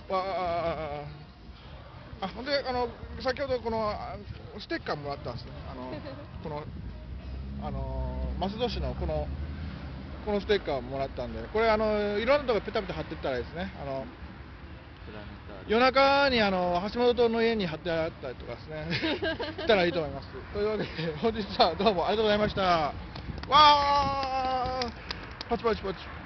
ほんで先ほどこのステッカーもらったんですね。この松戸市のこのステッカーもらったんで、これいろんなところペタペタ貼ってったらですね、夜中に橋本の家に貼ってあったりとかですねしたらいいと思います。というわけで本日はどうもありがとうございました。わーパチパチパチ。